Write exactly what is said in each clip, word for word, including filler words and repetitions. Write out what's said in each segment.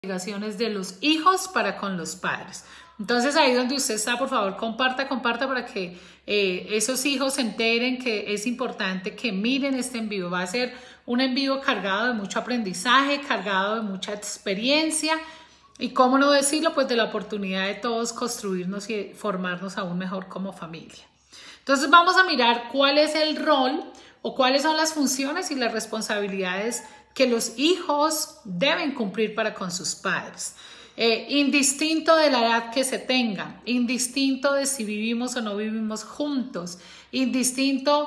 obligaciones de los hijos para con los padres. Entonces ahí donde usted está, por favor, comparta, comparta para que eh, esos hijos se enteren que es importante que miren este en vivo. Va a ser un en vivo cargado de mucho aprendizaje, cargado de mucha experiencia y, cómo no decirlo, pues de la oportunidad de todos construirnos y formarnos aún mejor como familia. Entonces vamos a mirar cuál es el rol o cuáles son las funciones y las responsabilidades que los hijos deben cumplir para con sus padres. Eh, indistinto de la edad que se tengan, indistinto de si vivimos o no vivimos juntos, indistinto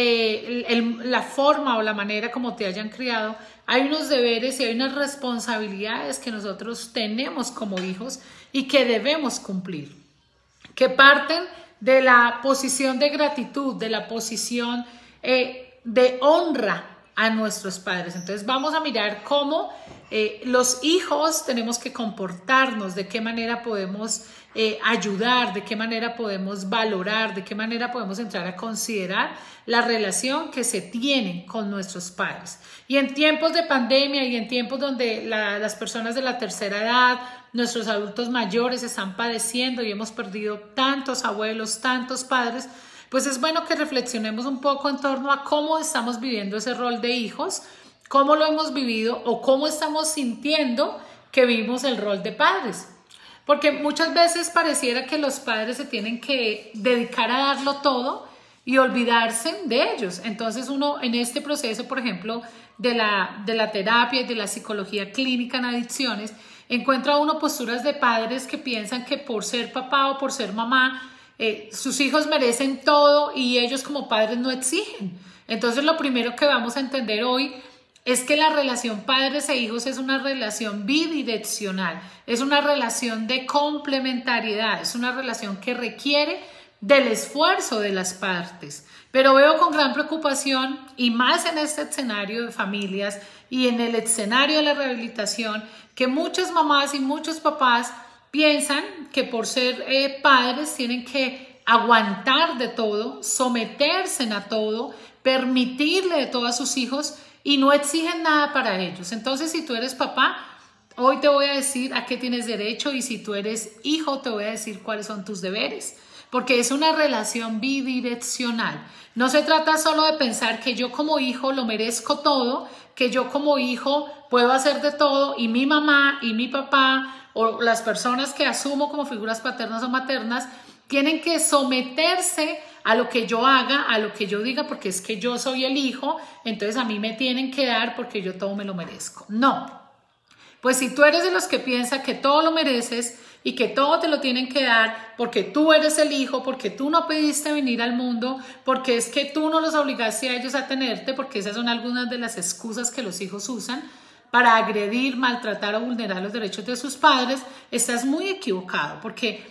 de el, la forma o la manera como te hayan criado, hay unos deberes y hay unas responsabilidades que nosotros tenemos como hijos y que debemos cumplir, que parten de la posición de gratitud, de la posición eh, de honra a nuestros padres. Entonces vamos a mirar cómo eh, los hijos tenemos que comportarnos, de qué manera podemos eh, ayudar, de qué manera podemos valorar, de qué manera podemos entrar a considerar la relación que se tiene con nuestros padres. Y en tiempos de pandemia y en tiempos donde la, las personas de la tercera edad, nuestros adultos mayores están padeciendo y hemos perdido tantos abuelos, tantos padres, pues es bueno que reflexionemos un poco en torno a cómo estamos viviendo ese rol de hijos, cómo lo hemos vivido o cómo estamos sintiendo que vivimos el rol de padres. Porque muchas veces pareciera que los padres se tienen que dedicar a darlo todo y olvidarse de ellos. Entonces uno en este proceso, por ejemplo, de la, de la terapia y de la psicología clínica en adicciones, encuentra uno posturas de padres que piensan que por ser papá o por ser mamá, Eh, sus hijos merecen todo y ellos como padres no exigen. Entonces lo primero que vamos a entender hoy es que la relación padres e hijos es una relación bidireccional, es una relación de complementariedad, es una relación que requiere del esfuerzo de las partes. Pero veo con gran preocupación, y más en este escenario de familias y en el escenario de la rehabilitación, que muchas mamás y muchos papás piensan que por ser eh, padres tienen que aguantar de todo, someterse a todo, permitirle de todo a sus hijos y no exigen nada para ellos. Entonces, si tú eres papá, hoy te voy a decir a qué tienes derecho, y si tú eres hijo, te voy a decir cuáles son tus deberes, porque es una relación bidireccional. No se trata solo de pensar que yo como hijo lo merezco todo, que yo como hijo puedo hacer de todo y mi mamá y mi papá o las personas que asumo como figuras paternas o maternas tienen que someterse a lo que yo haga, a lo que yo diga, porque es que yo soy el hijo, entonces a mí me tienen que dar porque yo todo me lo merezco. No. Pues si tú eres de los que piensa que todo lo mereces y que todo te lo tienen que dar porque tú eres el hijo, porque tú no pediste venir al mundo, porque es que tú no los obligaste a ellos a tenerte, porque esas son algunas de las excusas que los hijos usan para agredir, maltratar o vulnerar los derechos de sus padres, estás muy equivocado, porque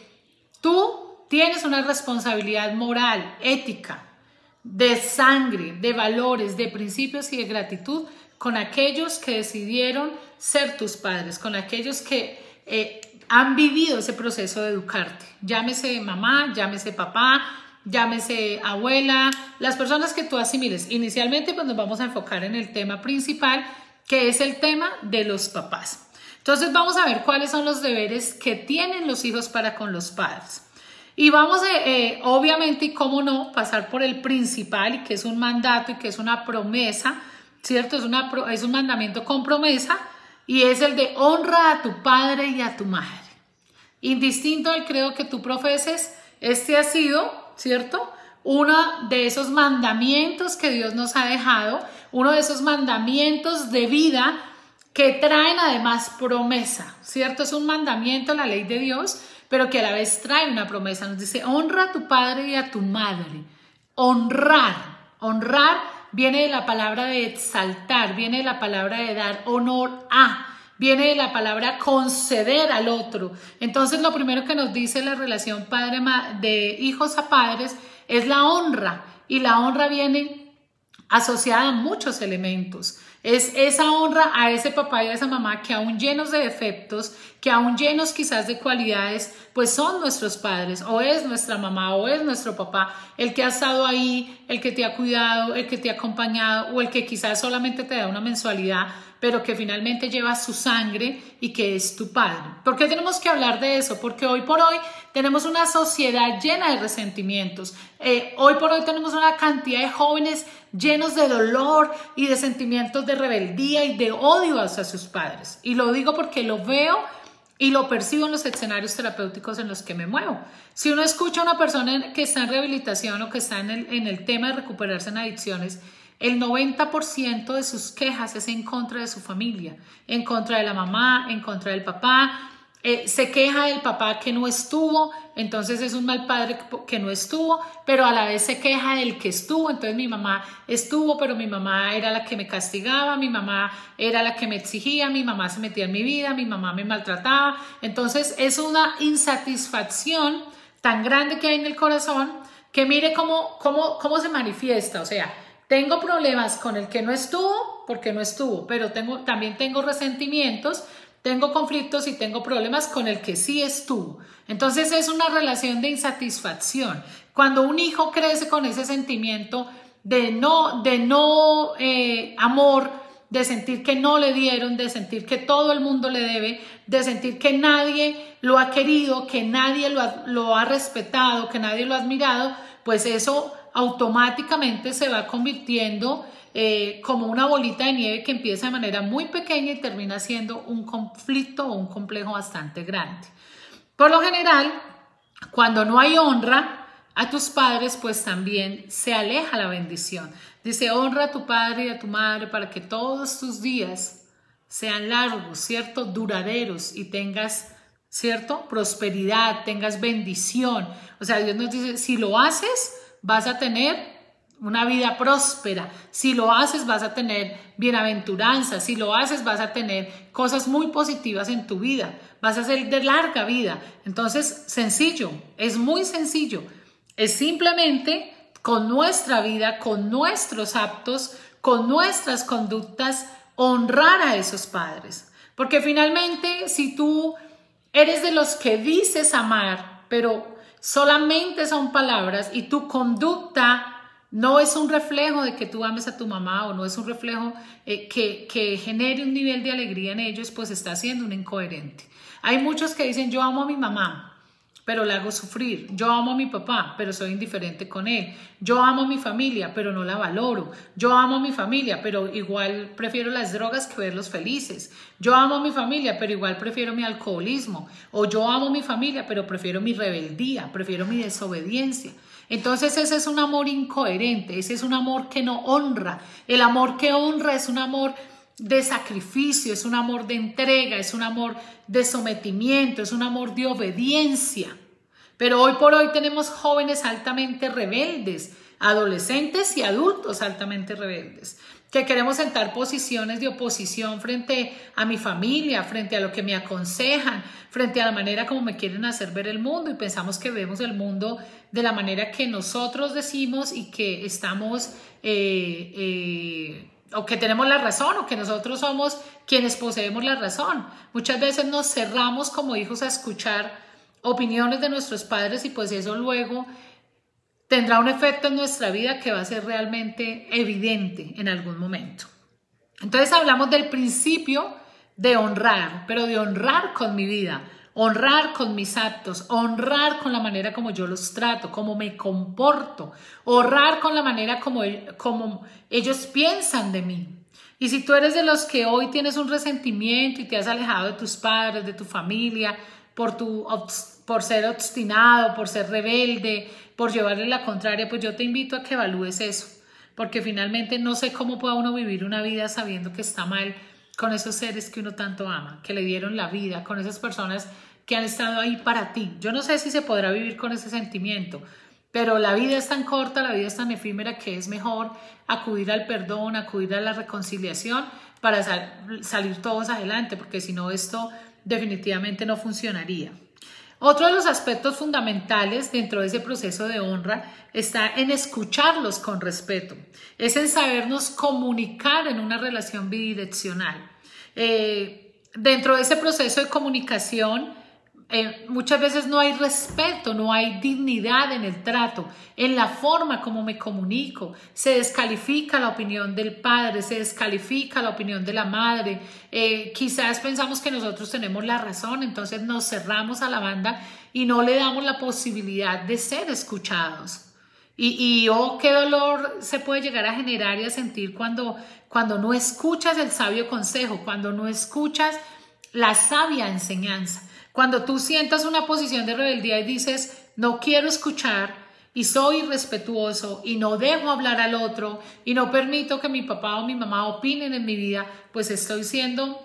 tú tienes una responsabilidad moral, ética, de sangre, de valores, de principios y de gratitud con aquellos que decidieron ser tus padres, con aquellos que eh, han vivido ese proceso de educarte. Llámese mamá, llámese papá, llámese abuela, las personas que tú asimiles. Inicialmente pues nos vamos a enfocar en el tema principal, que es el tema de los papás. Entonces vamos a ver cuáles son los deberes que tienen los hijos para con los padres. Y vamos a, eh, obviamente, y cómo no, pasar por el principal, y que es un mandato y que es una promesa, ¿cierto? Es, una, es un mandamiento con promesa, y es el de honra a tu padre y a tu madre. Indistinto del credo que tú profeses, este ha sido, ¿cierto?, uno de esos mandamientos que Dios nos ha dejado, uno de esos mandamientos de vida que traen además promesa, ¿cierto? Es un mandamiento, la ley de Dios, pero que a la vez trae una promesa. Nos dice, honra a tu padre y a tu madre. Honrar, honrar viene de la palabra de exaltar, viene de la palabra de dar honor a, viene de la palabra conceder al otro. Entonces lo primero que nos dice la relación padre de hijos a padres es la honra, y la honra viene asociada a muchos elementos. Es esa honra a ese papá y a esa mamá que aún llenos de defectos, que aún llenos quizás de cualidades, pues son nuestros padres, o es nuestra mamá o es nuestro papá, el que ha estado ahí, el que te ha cuidado, el que te ha acompañado, o el que quizás solamente te da una mensualidad pero que finalmente lleva su sangre y que es tu padre. ¿Por qué tenemos que hablar de eso? Porque hoy por hoy tenemos una sociedad llena de resentimientos. Eh, hoy por hoy tenemos una cantidad de jóvenes llenos de dolor y de sentimientos de rebeldía y de odio hacia sus padres. Y lo digo porque lo veo y lo percibo en los escenarios terapéuticos en los que me muevo. Si uno escucha a una persona que está en rehabilitación o que está en el, en el tema de recuperarse en adicciones, el noventa por ciento de sus quejas es en contra de su familia, en contra de la mamá, en contra del papá. Eh, se queja del papá que no estuvo, entonces es un mal padre que no estuvo, pero a la vez se queja del que estuvo, entonces mi mamá estuvo, pero mi mamá era la que me castigaba, mi mamá era la que me exigía, mi mamá se metía en mi vida, mi mamá me maltrataba. Entonces es una insatisfacción tan grande que hay en el corazón que mire cómo, cómo, cómo se manifiesta. O sea, tengo problemas con el que no estuvo porque no estuvo, pero tengo, también tengo resentimientos, tengo conflictos y tengo problemas con el que sí estuvo. Entonces es una relación de insatisfacción. Cuando un hijo crece con ese sentimiento de no, de no eh, amor, de sentir que no le dieron, de sentir que todo el mundo le debe, de sentir que nadie lo ha querido, que nadie lo ha, lo ha respetado, que nadie lo ha admirado, pues eso automáticamente se va convirtiendo Eh, como una bolita de nieve que empieza de manera muy pequeña y termina siendo un conflicto o un complejo bastante grande. Por lo general, cuando no hay honra a tus padres, pues también se aleja la bendición. Dice, honra a tu padre y a tu madre para que todos tus días sean largos, ¿cierto? Duraderos y tengas, ¿cierto? Prosperidad, tengas bendición. O sea, Dios nos dice, si lo haces, vas a tener una vida próspera. Si lo haces, vas a tener bienaventuranza. Si lo haces, vas a tener cosas muy positivas en tu vida. Vas a ser de larga vida. Entonces, sencillo, es muy sencillo. Es simplemente con nuestra vida, con nuestros actos, con nuestras conductas, honrar a esos padres. Porque finalmente, si tú eres de los que dices amar, pero solamente son palabras y tu conducta no es un reflejo de que tú ames a tu mamá o no es un reflejo eh, que, que genere un nivel de alegría en ellos, pues está siendo un incoherente. Hay muchos que dicen, yo amo a mi mamá, pero la hago sufrir. Yo amo a mi papá, pero soy indiferente con él. Yo amo a mi familia, pero no la valoro. Yo amo a mi familia, pero igual prefiero las drogas que verlos felices. Yo amo a mi familia, pero igual prefiero mi alcoholismo. O yo amo a mi familia, pero prefiero mi rebeldía, prefiero mi desobediencia. Entonces ese es un amor incoherente, ese es un amor que no honra. El amor que honra es un amor de sacrificio, es un amor de entrega, es un amor de sometimiento, es un amor de obediencia. Pero hoy por hoy tenemos jóvenes altamente rebeldes, adolescentes y adultos altamente rebeldes, que queremos sentar posiciones de oposición frente a mi familia, frente a lo que me aconsejan, frente a la manera como me quieren hacer ver el mundo y pensamos que vemos el mundo de la manera que nosotros decimos y que estamos eh, eh, o que tenemos la razón o que nosotros somos quienes poseemos la razón. Muchas veces nos cerramos como hijos a escuchar opiniones de nuestros padres y pues eso luego tendrá un efecto en nuestra vida que va a ser realmente evidente en algún momento. Entonces hablamos del principio de honrar, pero de honrar con mi vida, honrar con mis actos, honrar con la manera como yo los trato, como me comporto, honrar con la manera como, como ellos piensan de mí. Y si tú eres de los que hoy tienes un resentimiento y te has alejado de tus padres, de tu familia, por, tu, por ser obstinado, por ser rebelde, por llevarle la contraria, pues yo te invito a que evalúes eso, porque finalmente no sé cómo pueda uno vivir una vida sabiendo que está mal con esos seres que uno tanto ama, que le dieron la vida, con esas personas que han estado ahí para ti. Yo no sé si se podrá vivir con ese sentimiento, pero la vida es tan corta, la vida es tan efímera que es mejor acudir al perdón, acudir a la reconciliación para sal- salir todos adelante, porque si no esto definitivamente no funcionaría. Otro de los aspectos fundamentales dentro de ese proceso de honra está en escucharlos con respeto, es en sabernos comunicar en una relación bidireccional. Eh, dentro de ese proceso de comunicación Eh, muchas veces no hay respeto, no hay dignidad en el trato, en la forma como me comunico. Se descalifica la opinión del padre, se descalifica la opinión de la madre. Eh, quizás pensamos que nosotros tenemos la razón, entonces nos cerramos a la banda y no le damos la posibilidad de ser escuchados. Y, y oh, qué dolor se puede llegar a generar y a sentir cuando, cuando no escuchas el sabio consejo, cuando no escuchas la sabia enseñanza. Cuando tú sientas una posición de rebeldía y dices, no quiero escuchar y soy irrespetuoso y no dejo hablar al otro y no permito que mi papá o mi mamá opinen en mi vida, pues estoy siendo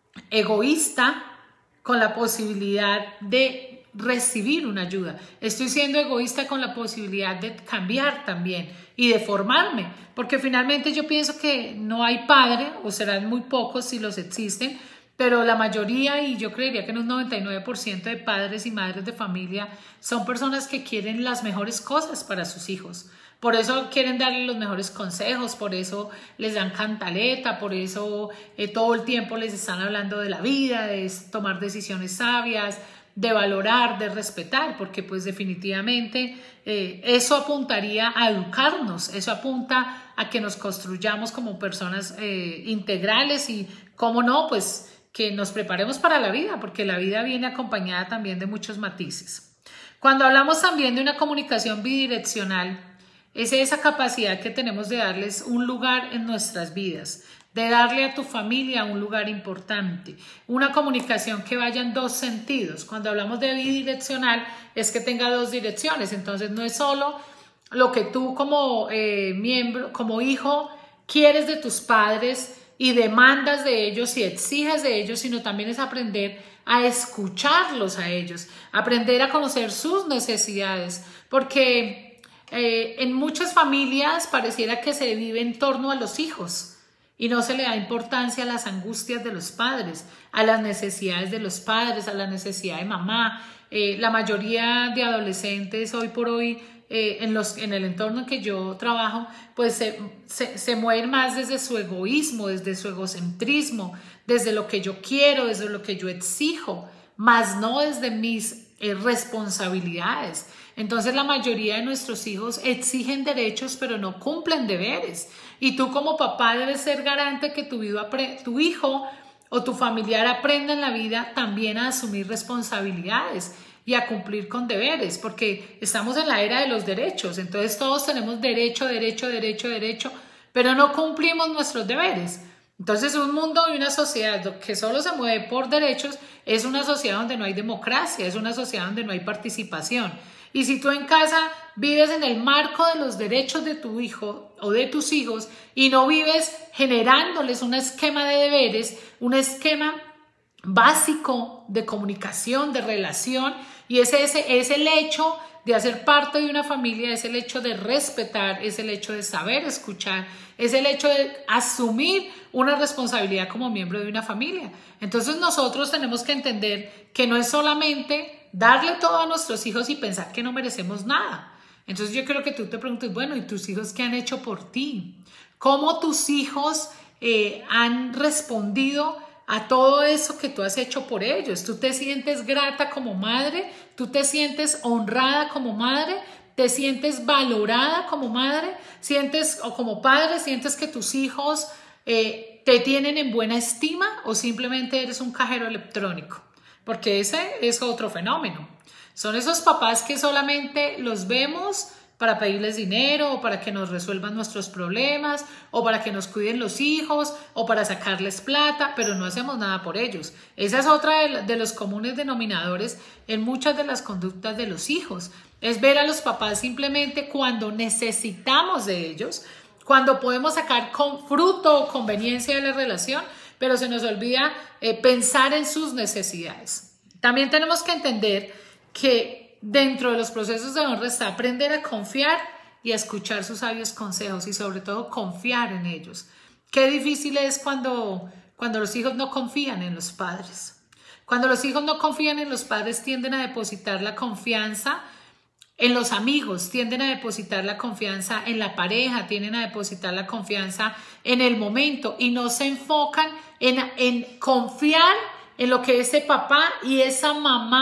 egoísta con la posibilidad de recibir una ayuda. Estoy siendo egoísta con la posibilidad de cambiar también y de formarme, porque finalmente yo pienso que no hay padre, o serán muy pocos si los existen, pero la mayoría, y yo creería que en un noventa y nueve por ciento de padres y madres de familia son personas que quieren las mejores cosas para sus hijos. Por eso quieren darle los mejores consejos, por eso les dan cantaleta, por eso eh, todo el tiempo les están hablando de la vida, de tomar decisiones sabias, de valorar, de respetar, porque pues definitivamente eh, eso apuntaría a educarnos, eso apunta a que nos construyamos como personas eh, integrales y, cómo no, pues que nos preparemos para la vida, porque la vida viene acompañada también de muchos matices. Cuando hablamos también de una comunicación bidireccional, es esa capacidad que tenemos de darles un lugar en nuestras vidas, de darle a tu familia un lugar importante, una comunicación que vaya en dos sentidos. Cuando hablamos de bidireccional es que tenga dos direcciones, entonces no es solo lo que tú como eh, miembro, como hijo, quieres de tus padres y demandas de ellos y exiges de ellos, sino también es aprender a escucharlos a ellos, aprender a conocer sus necesidades, porque eh, en muchas familias pareciera que se vive en torno a los hijos y no se le da importancia a las angustias de los padres, a las necesidades de los padres, a la necesidad de mamá. Eh, la mayoría de adolescentes hoy por hoy Eh, en, los, en el entorno en que yo trabajo, pues se, se, se mueven más desde su egoísmo, desde su egocentrismo, desde lo que yo quiero, desde lo que yo exijo, más no desde mis eh, responsabilidades. Entonces la mayoría de nuestros hijos exigen derechos pero no cumplen deberes. Y tú como papá debes ser garante que tu, vida, tu hijo o tu familiar aprenda en la vida también a asumir responsabilidades y a cumplir con deberes, porque estamos en la era de los derechos, entonces todos tenemos derecho, derecho, derecho, derecho, pero no cumplimos nuestros deberes. Entonces un mundo y una sociedad que solo se mueve por derechos es una sociedad donde no hay democracia, es una sociedad donde no hay participación. Y si tú en casa vives en el marco de los derechos de tu hijo o de tus hijos y no vives generándoles un esquema de deberes, un esquema básico de comunicación, de relación, y ese, ese es el hecho de hacer parte de una familia, es el hecho de respetar, es el hecho de saber escuchar, es el hecho de asumir una responsabilidad como miembro de una familia. Entonces nosotros tenemos que entender que no es solamente darle todo a nuestros hijos y pensar que no merecemos nada. Entonces yo quiero que tú te preguntes, bueno, ¿y tus hijos qué han hecho por ti? ¿Cómo tus hijos eh, han respondido a todo eso que tú has hecho por ellos? ¿Tú te sientes grata como madre? ¿Tú te sientes honrada como madre? ¿Te sientes valorada como madre? ¿Sientes, o como padre, sientes que tus hijos eh, te tienen en buena estima o simplemente eres un cajero electrónico? Porque ese es otro fenómeno. Son esos papás que solamente los vemos para pedirles dinero o para que nos resuelvan nuestros problemas o para que nos cuiden los hijos o para sacarles plata, pero no hacemos nada por ellos. Esa es otra de, de los comunes denominadores en muchas de las conductas de los hijos. Es ver a los papás simplemente cuando necesitamos de ellos, cuando podemos sacar con fruto o conveniencia de la relación, pero se nos olvida eh, pensar en sus necesidades. También tenemos que entender que dentro de los procesos de honra está aprender a confiar y a escuchar sus sabios consejos y sobre todo confiar en ellos. Qué difícil es cuando, cuando los hijos no confían en los padres. Cuando los hijos no confían en los padres tienden a depositar la confianza en los amigos, tienden a depositar la confianza en la pareja, tienden a depositar la confianza en el momento y no se enfocan en, en confiar en lo que ese papá y esa mamá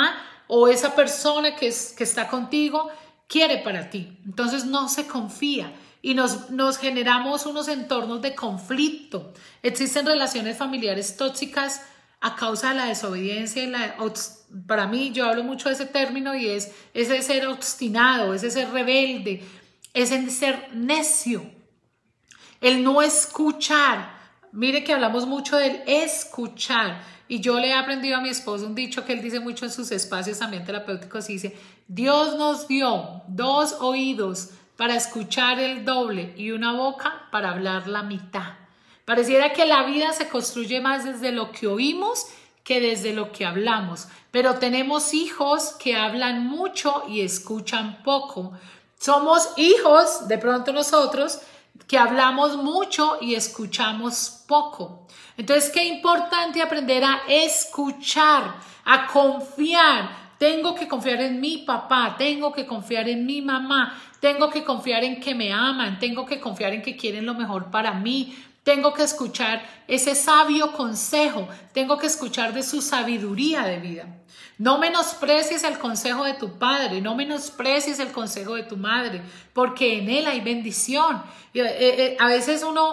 o esa persona que, es, que está contigo quiere para ti. Entonces no se confía y nos, nos generamos unos entornos de conflicto. Existen relaciones familiares tóxicas a causa de la desobediencia y la, para mí, yo hablo mucho de ese término y es ese ser obstinado, ese ser rebelde, ese ser necio, el no escuchar. Mire que hablamos mucho del escuchar y yo le he aprendido a mi esposo un dicho que él dice mucho en sus espacios también terapéuticos y dice: Dios nos dio dos oídos para escuchar el doble y una boca para hablar la mitad. Pareciera que la vida se construye más desde lo que oímos que desde lo que hablamos, pero tenemos hijos que hablan mucho y escuchan poco. Somos hijos, de pronto nosotros, que hablamos mucho y escuchamos poco. Entonces, qué importante aprender a escuchar, a confiar. Tengo que confiar en mi papá, tengo que confiar en mi mamá, tengo que confiar en que me aman, tengo que confiar en que quieren lo mejor para mí. Tengo que escuchar ese sabio consejo, tengo que escuchar de su sabiduría de vida. No menosprecies el consejo de tu padre, no menosprecies el consejo de tu madre, porque en él hay bendición. A veces uno,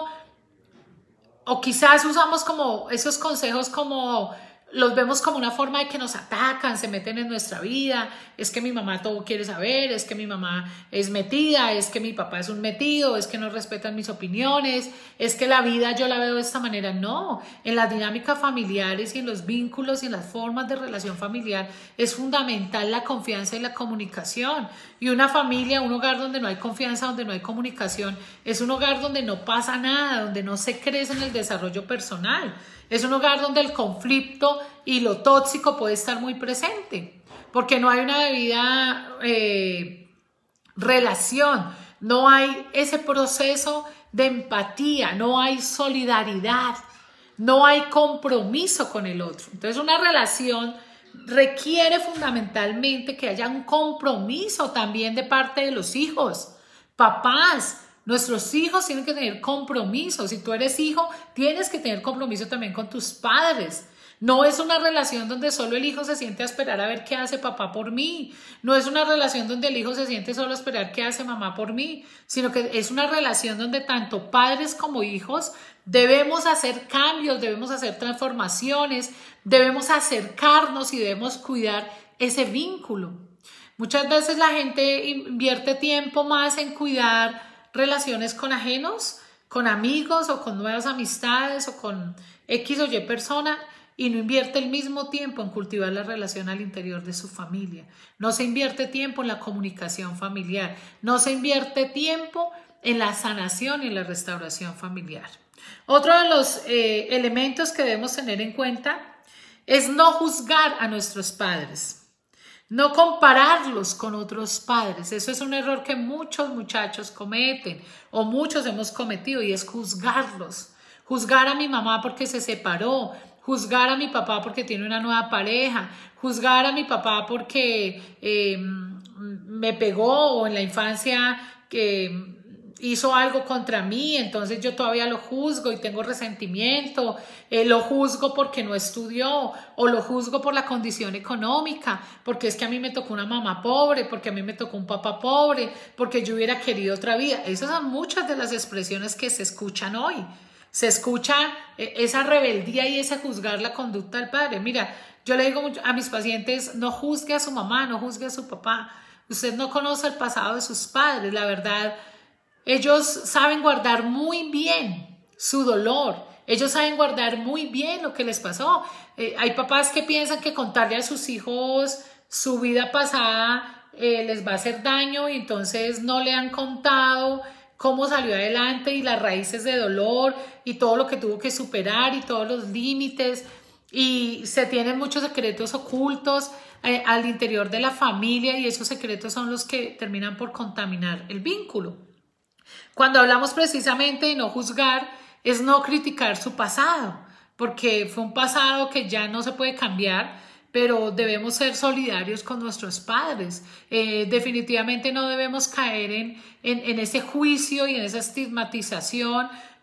o quizás usamos como esos consejos como, los vemos como una forma de que nos atacan, se meten en nuestra vida, es que mi mamá todo quiere saber, es que mi mamá es metida, es que mi papá es un metido, es que no respetan mis opiniones, es que la vida yo la veo de esta manera. No, en las dinámicas familiares y en los vínculos y en las formas de relación familiar es fundamental la confianza y la comunicación. Y una familia, un hogar donde no hay confianza, donde no hay comunicación, es un hogar donde no pasa nada, donde no se crece en el desarrollo personal. Es un hogar donde el conflicto y lo tóxico puede estar muy presente, porque no hay una debida eh, relación, no hay ese proceso de empatía, no hay solidaridad, no hay compromiso con el otro. Entonces, una relación requiere fundamentalmente que haya un compromiso también de parte de los hijos, papás. Nuestros hijos tienen que tener compromiso. Si tú eres hijo, tienes que tener compromiso también con tus padres. No es una relación donde solo el hijo se siente a esperar a ver qué hace papá por mí. No es una relación donde el hijo se siente solo a esperar qué hace mamá por mí, sino que es una relación donde tanto padres como hijos debemos hacer cambios, debemos hacer transformaciones, debemos acercarnos y debemos cuidar ese vínculo. Muchas veces la gente invierte tiempo más en cuidar relaciones con ajenos, con amigos o con nuevas amistades o con X o Y persona y no invierte el mismo tiempo en cultivar la relación al interior de su familia. No se invierte tiempo en la comunicación familiar, no se invierte tiempo en la sanación y en la restauración familiar. Otro de los eh, elementos que debemos tener en cuenta es no juzgar a nuestros padres. No compararlos con otros padres. Eso es un error que muchos muchachos cometen o muchos hemos cometido y es juzgarlos. Juzgar a mi mamá porque se separó, juzgar a mi papá porque tiene una nueva pareja, juzgar a mi papá porque eh, me pegó o en la infancia que hizo algo contra mí, entonces yo todavía lo juzgo y tengo resentimiento, eh, lo juzgo porque no estudió o lo juzgo por la condición económica, porque es que a mí me tocó una mamá pobre, porque a mí me tocó un papá pobre, porque yo hubiera querido otra vida. Esas son muchas de las expresiones que se escuchan hoy. Se escucha eh, esa rebeldía y ese juzgar la conducta del padre. Mira, yo le digo a mis pacientes, no juzgue a su mamá, no juzgue a su papá. Usted no conoce el pasado de sus padres, la verdad. Ellos saben guardar muy bien su dolor. Ellos saben guardar muy bien lo que les pasó. Eh, hay papás que piensan que contarle a sus hijos su vida pasada eh, les va a hacer daño y entonces no le han contado cómo salió adelante y las raíces de dolor y todo lo que tuvo que superar y todos los límites. Y se tienen muchos secretos ocultos eh, al interior de la familia y esos secretos son los que terminan por contaminar el vínculo. Cuando hablamos precisamente de no juzgar, es no criticar su pasado, porque fue un pasado que ya no se puede cambiar, pero debemos ser solidarios con nuestros padres. Eh, definitivamente no debemos caer en, en, en ese juicio y en esa estigmatización,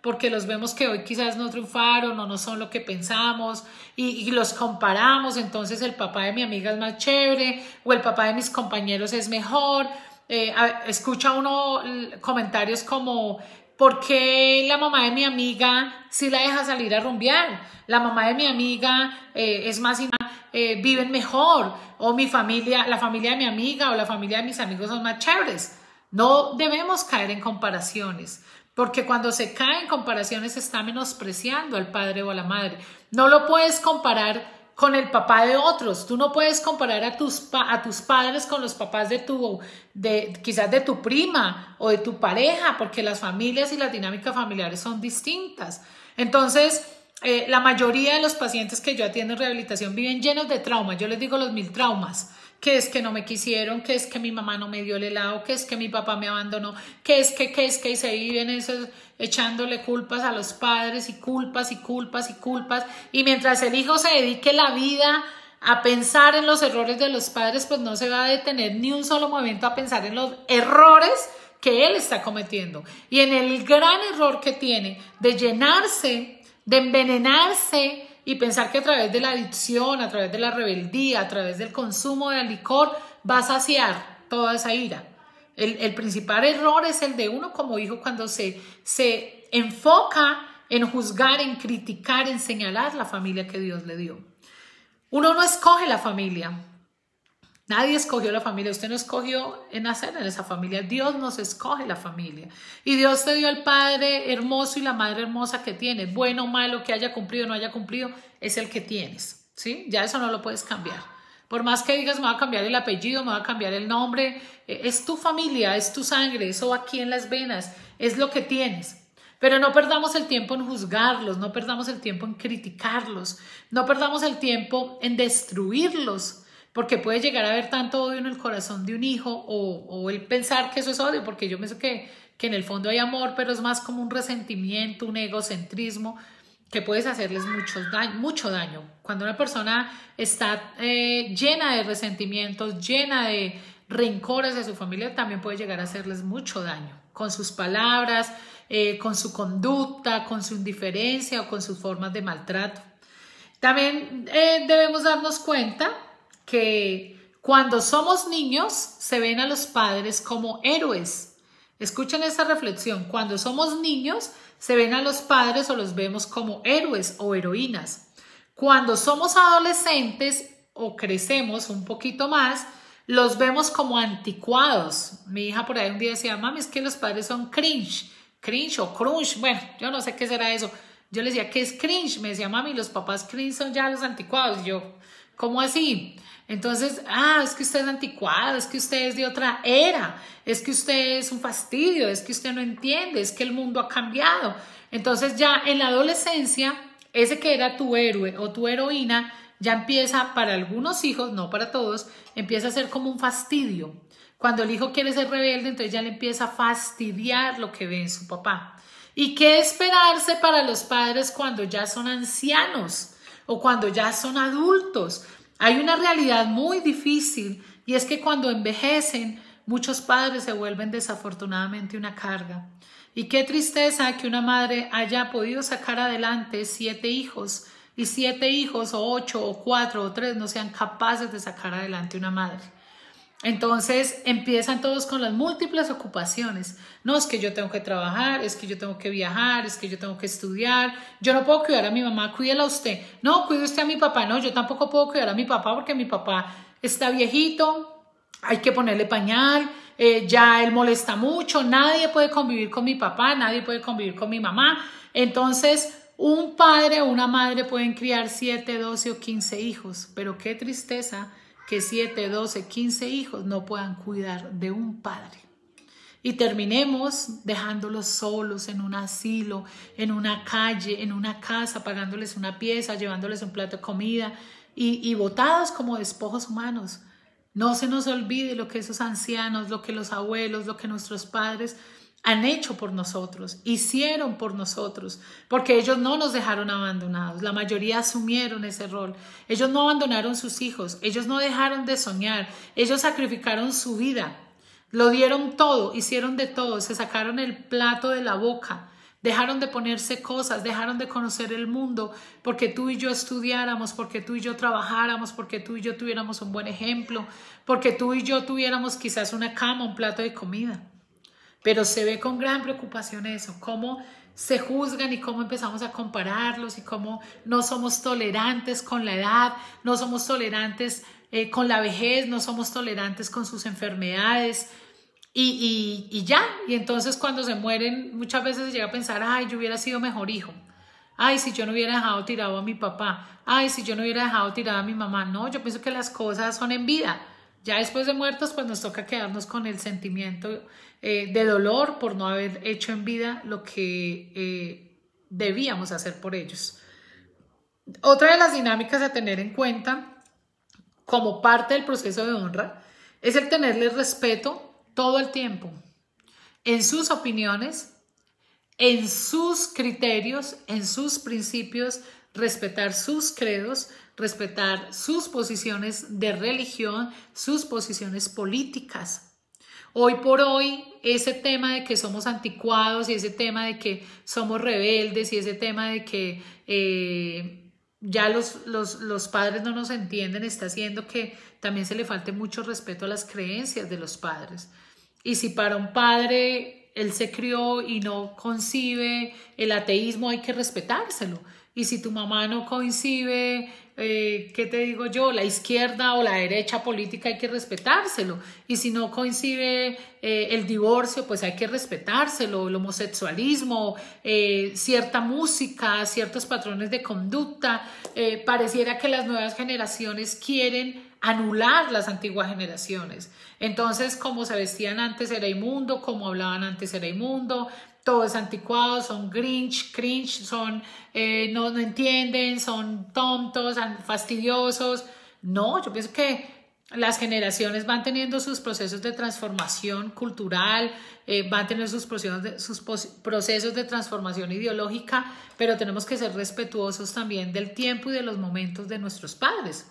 porque los vemos que hoy quizás no triunfaron o no son lo que pensamos y, y los comparamos, entonces el papá de mi amiga es más chévere o el papá de mis compañeros es mejor. Eh, a, escucha uno comentarios como, ¿por qué la mamá de mi amiga sí la deja salir a rumbear? La mamá de mi amiga eh, es más, eh, viven mejor, o mi familia, la familia de mi amiga o la familia de mis amigos son más chéveres. No debemos caer en comparaciones, porque cuando se cae en comparaciones se está menospreciando al padre o a la madre. No lo puedes comparar con el papá de otros. Tú no puedes comparar a tus, a tus padres con los papás de tu, de, quizás de tu prima o de tu pareja, porque las familias y las dinámicas familiares son distintas. Entonces, eh, la mayoría de los pacientes que yo atiendo en rehabilitación viven llenos de traumas. Yo les digo los mil traumas. Que es que no me quisieron, que es que mi mamá no me dio el helado, que es que mi papá me abandonó, que es que, que es que, y se viven esos, echándole culpas a los padres y culpas y culpas y culpas. Y mientras el hijo se dedique la vida a pensar en los errores de los padres, pues no se va a detener ni un solo momento a pensar en los errores que él está cometiendo. Y en el gran error que tiene de llenarse, de envenenarse, y pensar que a través de la adicción, a través de la rebeldía, a través del consumo de licor, va a saciar toda esa ira. El, el principal error es el de uno como hijo cuando se, se enfoca en juzgar, en criticar, en señalar la familia que Dios le dio. Uno no escoge la familia. Nadie escogió la familia, usted no escogió nacer en esa familia, Dios nos escoge la familia. Y Dios te dio el padre hermoso y la madre hermosa que tienes, bueno o malo, que haya cumplido o no haya cumplido, es el que tienes, ¿sí? Ya eso no lo puedes cambiar. Por más que digas, me va a cambiar el apellido, me va a cambiar el nombre, es tu familia, es tu sangre, eso va aquí en las venas, es lo que tienes. Pero no perdamos el tiempo en juzgarlos, no perdamos el tiempo en criticarlos, no perdamos el tiempo en destruirlos. Porque puede llegar a haber tanto odio en el corazón de un hijo o, o el pensar que eso es odio, porque yo pienso que, que en el fondo hay amor, pero es más como un resentimiento, un egocentrismo que puedes hacerles mucho daño. Mucho daño. Cuando una persona está eh, llena de resentimientos, llena de rencores de su familia, también puede llegar a hacerles mucho daño con sus palabras, eh, con su conducta, con su indiferencia o con sus formas de maltrato. También eh, debemos darnos cuenta que cuando somos niños se ven a los padres como héroes. Escuchen esta reflexión. Cuando somos niños se ven a los padres o los vemos como héroes o heroínas. Cuando somos adolescentes o crecemos un poquito más, los vemos como anticuados. Mi hija por ahí un día decía, mami, es que los padres son cringe, cringe o crunch. Bueno, yo no sé qué será eso. Yo le decía, ¿qué es cringe? Me decía, mami, los papás cringe son ya los anticuados. Y yo, ¿cómo así? Entonces, ah, es que usted es anticuado, es que usted es de otra era, es que usted es un fastidio, es que usted no entiende, es que el mundo ha cambiado. Entonces ya en la adolescencia, ese que era tu héroe o tu heroína, ya empieza para algunos hijos, no para todos, empieza a ser como un fastidio. Cuando el hijo quiere ser rebelde, entonces ya le empieza a fastidiar lo que ve en su papá. ¿Y qué esperarse para los padres cuando ya son ancianos o cuando ya son adultos? Hay una realidad muy difícil y es que cuando envejecen, muchos padres se vuelven desafortunadamente una carga. Y qué tristeza que una madre haya podido sacar adelante siete hijos y siete hijos o ocho o cuatro o tres no sean capaces de sacar adelante una madre. Entonces empiezan todos con las múltiples ocupaciones. No, es que yo tengo que trabajar, es que yo tengo que viajar, es que yo tengo que estudiar. Yo no puedo cuidar a mi mamá, cuídela a usted. No, cuide usted a mi papá. No, yo tampoco puedo cuidar a mi papá porque mi papá está viejito, hay que ponerle pañal, eh, ya él molesta mucho, nadie puede convivir con mi papá, nadie puede convivir con mi mamá. Entonces, un padre o una madre pueden criar siete, doce o quince hijos, pero qué tristeza que siete, doce, quince hijos no puedan cuidar de un padre. Y terminemos dejándolos solos en un asilo, en una calle, en una casa, pagándoles una pieza, llevándoles un plato de comida y, y botados como despojos humanos. No se nos olvide lo que esos ancianos, lo que los abuelos, lo que nuestros padres han hecho por nosotros, hicieron por nosotros, porque ellos no nos dejaron abandonados, la mayoría asumieron ese rol, ellos no abandonaron sus hijos, ellos no dejaron de soñar, ellos sacrificaron su vida, lo dieron todo, hicieron de todo, se sacaron el plato de la boca dejaron de ponerse cosas, dejaron de conocer el mundo porque tú y yo estudiáramos, porque tú y yo trabajáramos, porque tú y yo tuviéramos un buen ejemplo, porque tú y yo tuviéramos quizás una cama, un plato de comida. Pero se ve con gran preocupación eso, cómo se juzgan y cómo empezamos a compararlos y cómo no somos tolerantes con la edad, no somos tolerantes eh, con la vejez, no somos tolerantes con sus enfermedades y, y, y ya. Y entonces cuando se mueren muchas veces se llega a pensar, ay, yo hubiera sido mejor hijo. Ay, si yo no hubiera dejado tirado a mi papá. Ay, si yo no hubiera dejado tirada a mi mamá. No, yo pienso que las cosas son en vida. Ya después de muertos, pues nos toca quedarnos con el sentimiento eh, de dolor por no haber hecho en vida lo que eh, debíamos hacer por ellos. Otra de las dinámicas a tener en cuenta como parte del proceso de honra es el tenerle respeto todo el tiempo en sus opiniones, en sus criterios, en sus principios, respetar sus credos, respetar sus posiciones de religión, sus posiciones políticas. Hoy por hoy, ese tema de que somos anticuados y ese tema de que somos rebeldes y ese tema de que eh, ya los, los, los padres no nos entienden está haciendo que también se le falte mucho respeto a las creencias de los padres. Y si para un padre él se crió y no concibe el ateísmo, hay que respetárselo. Y si tu mamá no coincide, eh, ¿qué te digo yo? La izquierda o la derecha política, hay que respetárselo. Y si no coincide eh, el divorcio, pues hay que respetárselo. El homosexualismo, eh, cierta música, ciertos patrones de conducta. Eh, pareciera que las nuevas generaciones quieren anular las antiguas generaciones. Entonces, como se vestían antes era inmundo, como hablaban antes era inmundo, todo es anticuado, son grinch, cringe, son, eh, no, no entienden, son tontos, fastidiosos. No, yo pienso que las generaciones van teniendo sus procesos de transformación cultural, eh, van teniendo sus procesos, de, sus procesos de transformación ideológica, pero tenemos que ser respetuosos también del tiempo y de los momentos de nuestros padres.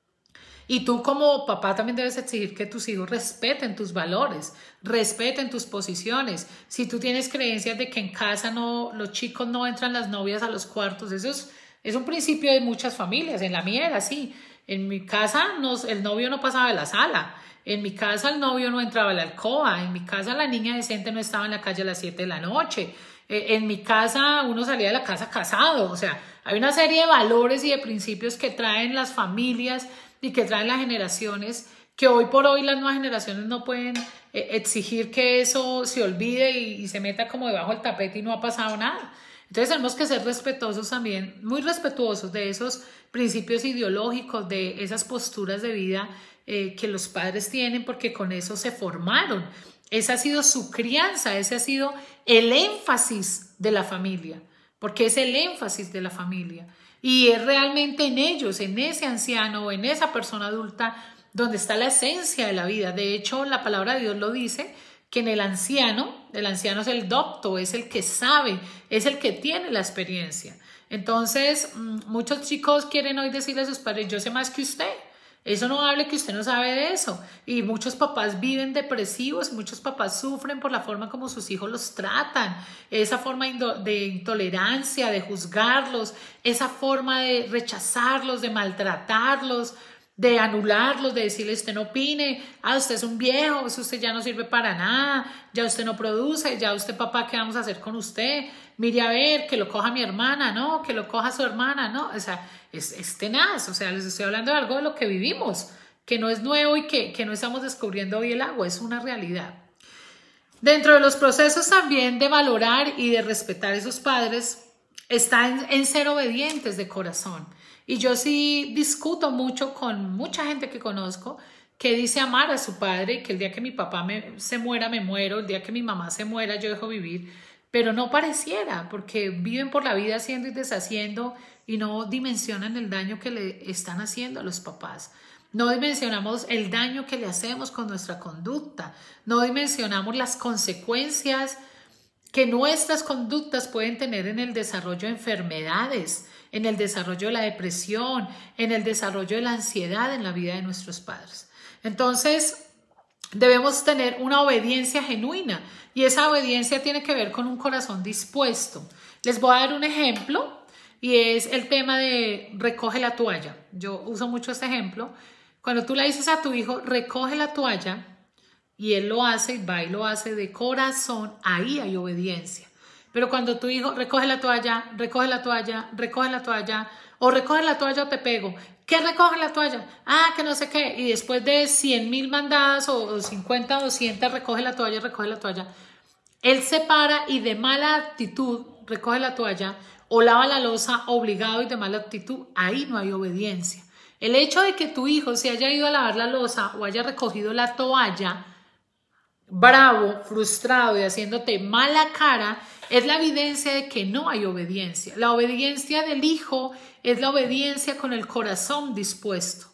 Y tú como papá también debes exigir que tus hijos respeten tus valores, respeten tus posiciones. Si tú tienes creencias de que en casa no, los chicos no entran las novias a los cuartos, eso es, es un principio de muchas familias. En la mía era así. En mi casa nos, el novio no pasaba de la sala. En mi casa el novio no entraba a la alcoba. En mi casa la niña decente no estaba en la calle a las siete de la noche. Eh, en mi casa uno salía de la casa casado. O sea, hay una serie de valores y de principios que traen las familias y que traen las generaciones, que hoy por hoy las nuevas generaciones no pueden eh, exigir que eso se olvide y, y se meta como debajo del tapete y no ha pasado nada. Entonces tenemos que ser respetuosos también, muy respetuosos de esos principios ideológicos, de esas posturas de vida eh, que los padres tienen, porque con eso se formaron. Esa ha sido su crianza, ese ha sido el énfasis de la familia, porque es el énfasis de la familia. Y es realmente en ellos, en ese anciano o en esa persona adulta donde está la esencia de la vida. De hecho, la palabra de Dios lo dice, que en el anciano, el anciano es el docto, es el que sabe, es el que tiene la experiencia. Entonces, muchos chicos quieren hoy decirle a sus padres, yo sé más que usted. Eso no hable que usted no sabe de eso. Y muchos papás viven depresivos, muchos papás sufren por la forma como sus hijos los tratan, esa forma de intolerancia, de juzgarlos, esa forma de rechazarlos, de maltratarlos, de anularlos, de decirle usted no opine, ah, usted es un viejo, usted ya no sirve para nada, ya usted no produce, ya usted papá, ¿qué vamos a hacer con usted? Mire a ver, que lo coja mi hermana, no, que lo coja su hermana, no, o sea, es, es tenaz, o sea, les estoy hablando de algo de lo que vivimos, que no es nuevo y que, que no estamos descubriendo hoy el agua, es una realidad. Dentro de los procesos también de valorar y de respetar a esos padres, está en, en ser obedientes de corazón. Y yo sí discuto mucho con mucha gente que conozco que dice amar a su padre, que el día que mi papá me, se muera, me muero, el día que mi mamá se muera, yo dejo vivir, pero no pareciera, porque viven por la vida haciendo y deshaciendo y no dimensionan el daño que le están haciendo a los papás. No dimensionamos el daño que le hacemos con nuestra conducta, no dimensionamos las consecuencias que nuestras conductas pueden tener en el desarrollo de enfermedades, en el desarrollo de la depresión, en el desarrollo de la ansiedad en la vida de nuestros padres. Entonces, debemos tener una obediencia genuina y esa obediencia tiene que ver con un corazón dispuesto. Les voy a dar un ejemplo y es el tema de recoge la toalla. Yo uso mucho este ejemplo. Cuando tú le dices a tu hijo, recoge la toalla, y él lo hace, y va y lo hace de corazón, ahí hay obediencia. Pero cuando tu hijo recoge la toalla, recoge la toalla, recoge la toalla, o recoge la toalla o te pego. ¿Qué recoge la toalla? Ah, que no sé qué. Y después de cien mil mandadas o cincuenta o doscientas, recoge la toalla, recoge la toalla. Él se para y de mala actitud recoge la toalla o lava la loza obligado y de mala actitud. Ahí no hay obediencia. El hecho de que tu hijo se haya ido a lavar la loza o haya recogido la toalla bravo, frustrado y haciéndote mala cara, es la evidencia de que no hay obediencia. La obediencia del hijo es la obediencia con el corazón dispuesto.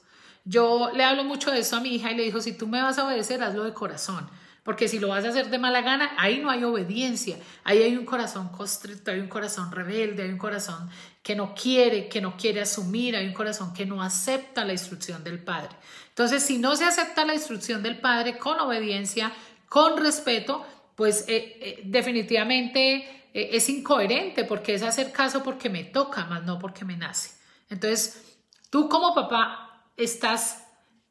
Yo le hablo mucho de eso a mi hija y le digo, si tú me vas a obedecer, hazlo de corazón. Porque si lo vas a hacer de mala gana, ahí no hay obediencia. Ahí hay un corazón constricto, hay un corazón rebelde, hay un corazón que no quiere, que no quiere asumir, hay un corazón que no acepta la instrucción del Padre. Entonces, si no se acepta la instrucción del Padre con obediencia, con respeto, pues eh, eh, definitivamente eh, es incoherente porque es hacer caso porque me toca, más no porque me nace. Entonces, tú como papá estás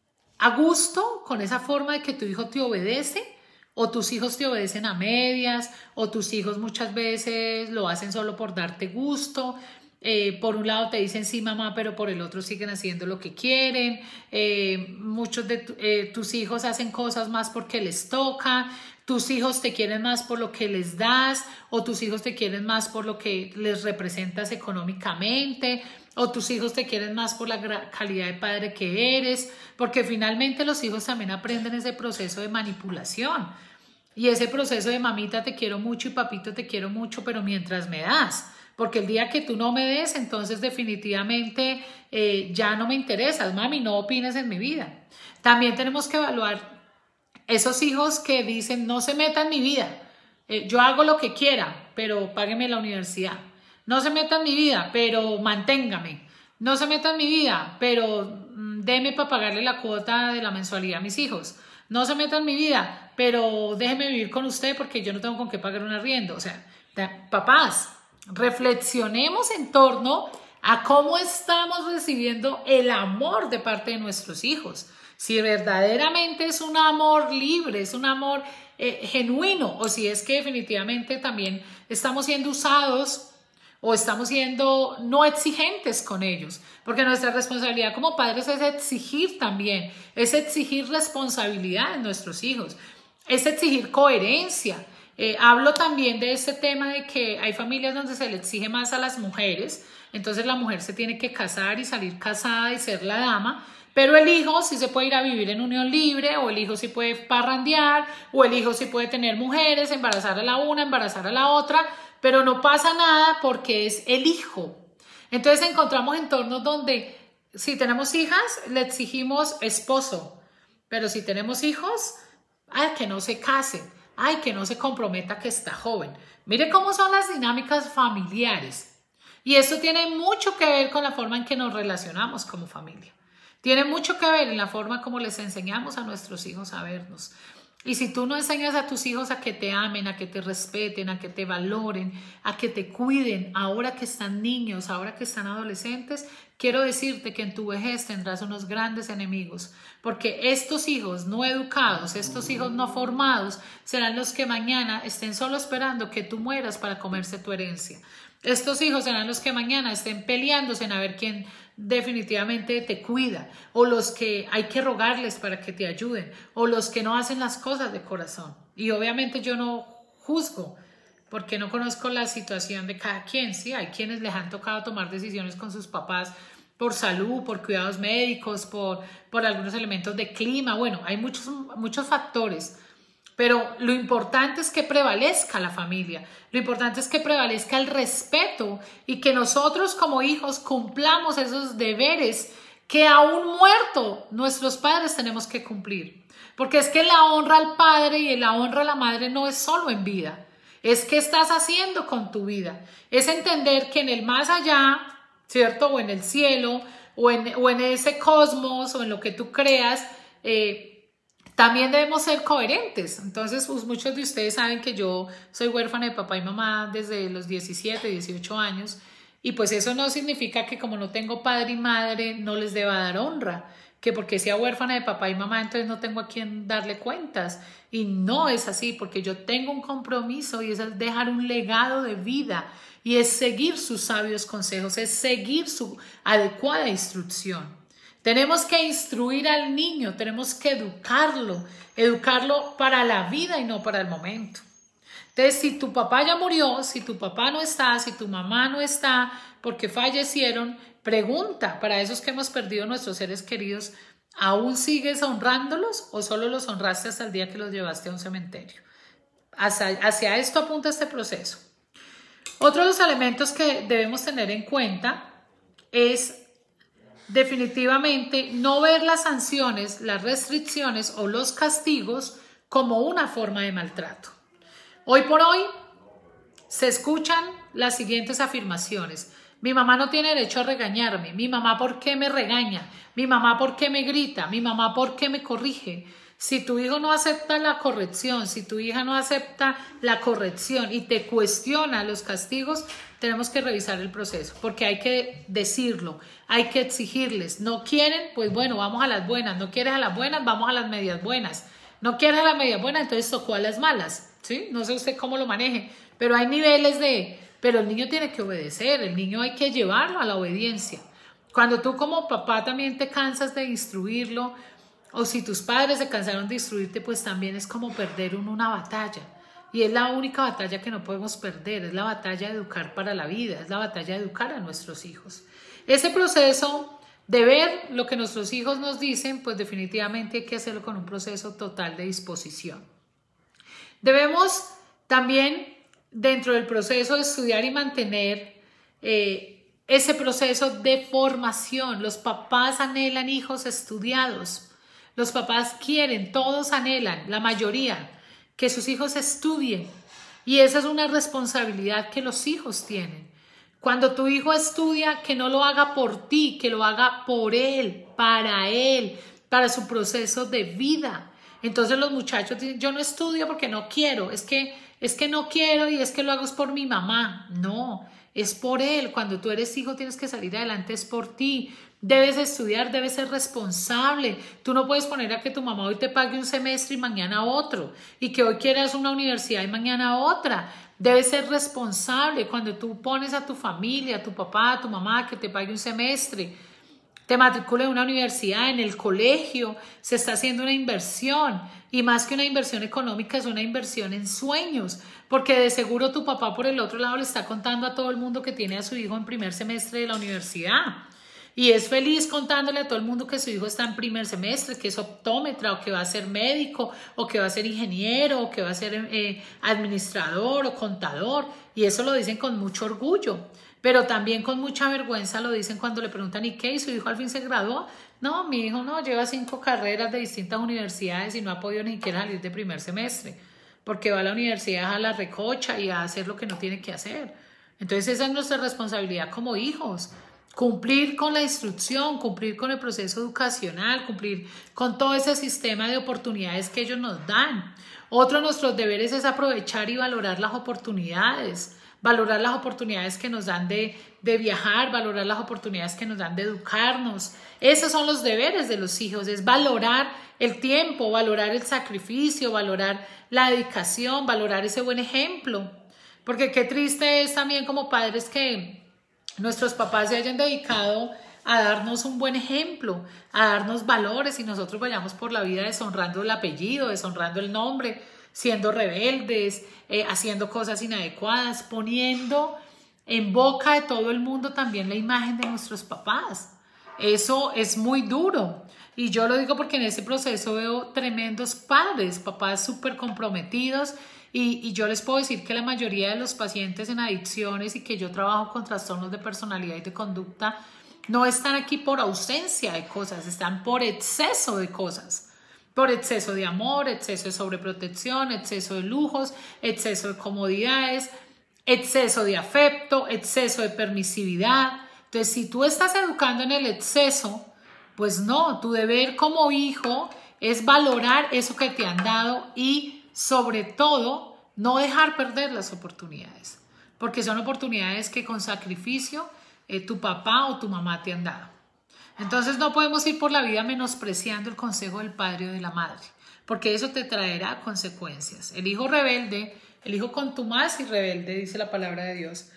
a gusto con esa forma de que tu hijo te obedece, o tus hijos te obedecen a medias, o tus hijos muchas veces lo hacen solo por darte gusto. Eh, por un lado te dicen sí mamá, pero por el otro siguen haciendo lo que quieren. Eh, muchos de tu, eh, tus hijos hacen cosas más porque les toca. Tus hijos te quieren más por lo que les das, o tus hijos te quieren más por lo que les representas económicamente, o tus hijos te quieren más por la calidad de padre que eres, porque finalmente los hijos también aprenden ese proceso de manipulación y ese proceso de mamita te quiero mucho y papito te quiero mucho, pero mientras me das. Porque el día que tú no me des, entonces definitivamente eh, ya no me interesas, mami, no opines en mi vida. También tenemos que evaluar esos hijos que dicen, no se meta en mi vida, eh, yo hago lo que quiera, pero págueme la universidad. No se meta en mi vida, pero manténgame. No se meta en mi vida, pero mm, deme para pagarle la cuota de la mensualidad a mis hijos. No se meta en mi vida, pero déjeme vivir con usted porque yo no tengo con qué pagar un arriendo. O sea, papás, reflexionemos en torno a cómo estamos recibiendo el amor de parte de nuestros hijos. Si verdaderamente es un amor libre, es un amor eh, genuino, o si es que definitivamente también estamos siendo usados o estamos siendo no exigentes con ellos. Porque nuestra responsabilidad como padres es exigir también, es exigir responsabilidad en nuestros hijos, es exigir coherencia. Eh, hablo también de ese tema de que hay familias donde se le exige más a las mujeres, entonces la mujer se tiene que casar y salir casada y ser la dama, pero el hijo sí se puede ir a vivir en unión libre, o el hijo sí puede parrandear, o el hijo sí puede tener mujeres, embarazar a la una, embarazar a la otra, pero no pasa nada porque es el hijo. Entonces encontramos entornos donde si tenemos hijas le exigimos esposo, pero si tenemos hijos, ay, que no se case. Ay, que no se comprometa que está joven. Mire cómo son las dinámicas familiares. Y esto tiene mucho que ver con la forma en que nos relacionamos como familia. Tiene mucho que ver en la forma como les enseñamos a nuestros hijos a vernos. Y si tú no enseñas a tus hijos a que te amen, a que te respeten, a que te valoren, a que te cuiden, ahora que están niños, ahora que están adolescentes, quiero decirte que en tu vejez tendrás unos grandes enemigos, porque estos hijos no educados, estos hijos no formados, serán los que mañana estén solo esperando que tú mueras para comerse tu herencia. Estos hijos serán los que mañana estén peleándose en a ver quién definitivamente te cuida, o los que hay que rogarles para que te ayuden, o los que no hacen las cosas de corazón. Y obviamente yo no juzgo, porque no conozco la situación de cada quien, ¿sí? Hay quienes les han tocado tomar decisiones con sus papás por salud, por cuidados médicos, por, por algunos elementos de clima. Bueno, hay muchos, muchos factores, pero lo importante es que prevalezca la familia, lo importante es que prevalezca el respeto y que nosotros como hijos cumplamos esos deberes que aún muerto nuestros padres tenemos que cumplir. Porque es que la honra al padre y la honra a la madre no es solo en vida, es qué estás haciendo con tu vida, es entender que en el más allá, ¿cierto? O en el cielo, o en, o en ese cosmos, o en lo que tú creas, eh, también debemos ser coherentes. Entonces, pues, muchos de ustedes saben que yo soy huérfana de papá y mamá desde los diecisiete, dieciocho años, y pues eso no significa que como no tengo padre y madre no les deba dar honra, que porque sea huérfana de papá y mamá entonces no tengo a quien darle cuentas. Y no es así, porque yo tengo un compromiso y es dejar un legado de vida y es seguir sus sabios consejos, es seguir su adecuada instrucción. Tenemos que instruir al niño, tenemos que educarlo, educarlo para la vida y no para el momento. Entonces, si tu papá ya murió, si tu papá no está, si tu mamá no está, porque fallecieron, pregunta para esos que hemos perdido nuestros seres queridos, ¿aún sigues honrándolos o solo los honraste hasta el día que los llevaste a un cementerio? Hacia, hacia esto apunta este proceso. Otro de los elementos que debemos tener en cuenta es definitivamente no ver las sanciones, las restricciones o los castigos como una forma de maltrato. Hoy por hoy se escuchan las siguientes afirmaciones. Mi mamá no tiene derecho a regañarme. Mi mamá, ¿por qué me regaña? Mi mamá, ¿por qué me grita? Mi mamá, ¿por qué me corrige? Si tu hijo no acepta la corrección, si tu hija no acepta la corrección y te cuestiona los castigos, tenemos que revisar el proceso, porque hay que decirlo, hay que exigirles. No quieren, pues bueno, vamos a las buenas. No quieres a las buenas, vamos a las medias buenas. No quieres a las medias buenas, entonces tocó a las malas, ¿sí? No sé usted cómo lo maneje, pero hay niveles de... Pero el niño tiene que obedecer, el niño hay que llevarlo a la obediencia. Cuando tú como papá también te cansas de instruirlo, o si tus padres se cansaron de instruirte, pues también es como perder una batalla. Y es la única batalla que no podemos perder, es la batalla de educar para la vida, es la batalla de educar a nuestros hijos. Ese proceso de ver lo que nuestros hijos nos dicen, pues definitivamente hay que hacerlo con un proceso total de disposición. Debemos también, dentro del proceso de estudiar y mantener eh, ese proceso de formación. Los papás anhelan hijos estudiados. Los papás quieren, todos anhelan, la mayoría, que sus hijos estudien. Y esa es una responsabilidad que los hijos tienen. Cuando tu hijo estudia, que no lo haga por ti, que lo haga por él, para él, para su proceso de vida. Entonces los muchachos dicen, yo no estudio porque no quiero, es que, es que no quiero y es que lo hago es por mi mamá. No, es por él. Cuando tú eres hijo tienes que salir adelante, es por ti. Debes estudiar, debes ser responsable. Tú no puedes poner a que tu mamá hoy te pague un semestre y mañana otro, y que hoy quieras una universidad y mañana otra. Debes ser responsable. Cuando tú pones a tu familia, a tu papá, a tu mamá que te pague un semestre, te matricule en una universidad, en el colegio, se está haciendo una inversión, y más que una inversión económica es una inversión en sueños, porque de seguro tu papá por el otro lado le está contando a todo el mundo que tiene a su hijo en primer semestre de la universidad. Y es feliz contándole a todo el mundo que su hijo está en primer semestre, que es optómetra, o que va a ser médico, o que va a ser ingeniero, o que va a ser eh, administrador o contador. Y eso lo dicen con mucho orgullo, pero también con mucha vergüenza lo dicen cuando le preguntan, ¿y qué? ¿Y su hijo al fin se graduó? No, mi hijo no, lleva cinco carreras de distintas universidades y no ha podido ni siquiera salir de primer semestre, porque va a la universidad a la recocha y a hacer lo que no tiene que hacer. Entonces esa es nuestra responsabilidad como hijos. Cumplir con la instrucción, cumplir con el proceso educacional, cumplir con todo ese sistema de oportunidades que ellos nos dan. Otro de nuestros deberes es aprovechar y valorar las oportunidades, valorar las oportunidades que nos dan de, de viajar, valorar las oportunidades que nos dan de educarnos. Esos son los deberes de los hijos, es valorar el tiempo, valorar el sacrificio, valorar la dedicación, valorar ese buen ejemplo. Porque qué triste es también como padres que nuestros papás se hayan dedicado a darnos un buen ejemplo, a darnos valores, y nosotros vayamos por la vida deshonrando el apellido, deshonrando el nombre, siendo rebeldes, eh, haciendo cosas inadecuadas, poniendo en boca de todo el mundo también la imagen de nuestros papás. Eso es muy duro. Y yo lo digo porque en ese proceso veo tremendos padres, papás súper comprometidos. Y, y yo les puedo decir que la mayoría de los pacientes en adicciones y que yo trabajo con trastornos de personalidad y de conducta no están aquí por ausencia de cosas, están por exceso de cosas, por exceso de amor, exceso de sobreprotección, exceso de lujos, exceso de comodidades, exceso de afecto, exceso de permisividad. Entonces, si tú estás educando en el exceso, pues no, tu deber como hijo es valorar eso que te han dado y sobre todo no dejar perder las oportunidades, porque son oportunidades que con sacrificio eh, tu papá o tu mamá te han dado. Entonces no podemos ir por la vida menospreciando el consejo del padre o de la madre, porque eso te traerá consecuencias. El hijo rebelde, el hijo contumaz y rebelde, dice la palabra de Dios,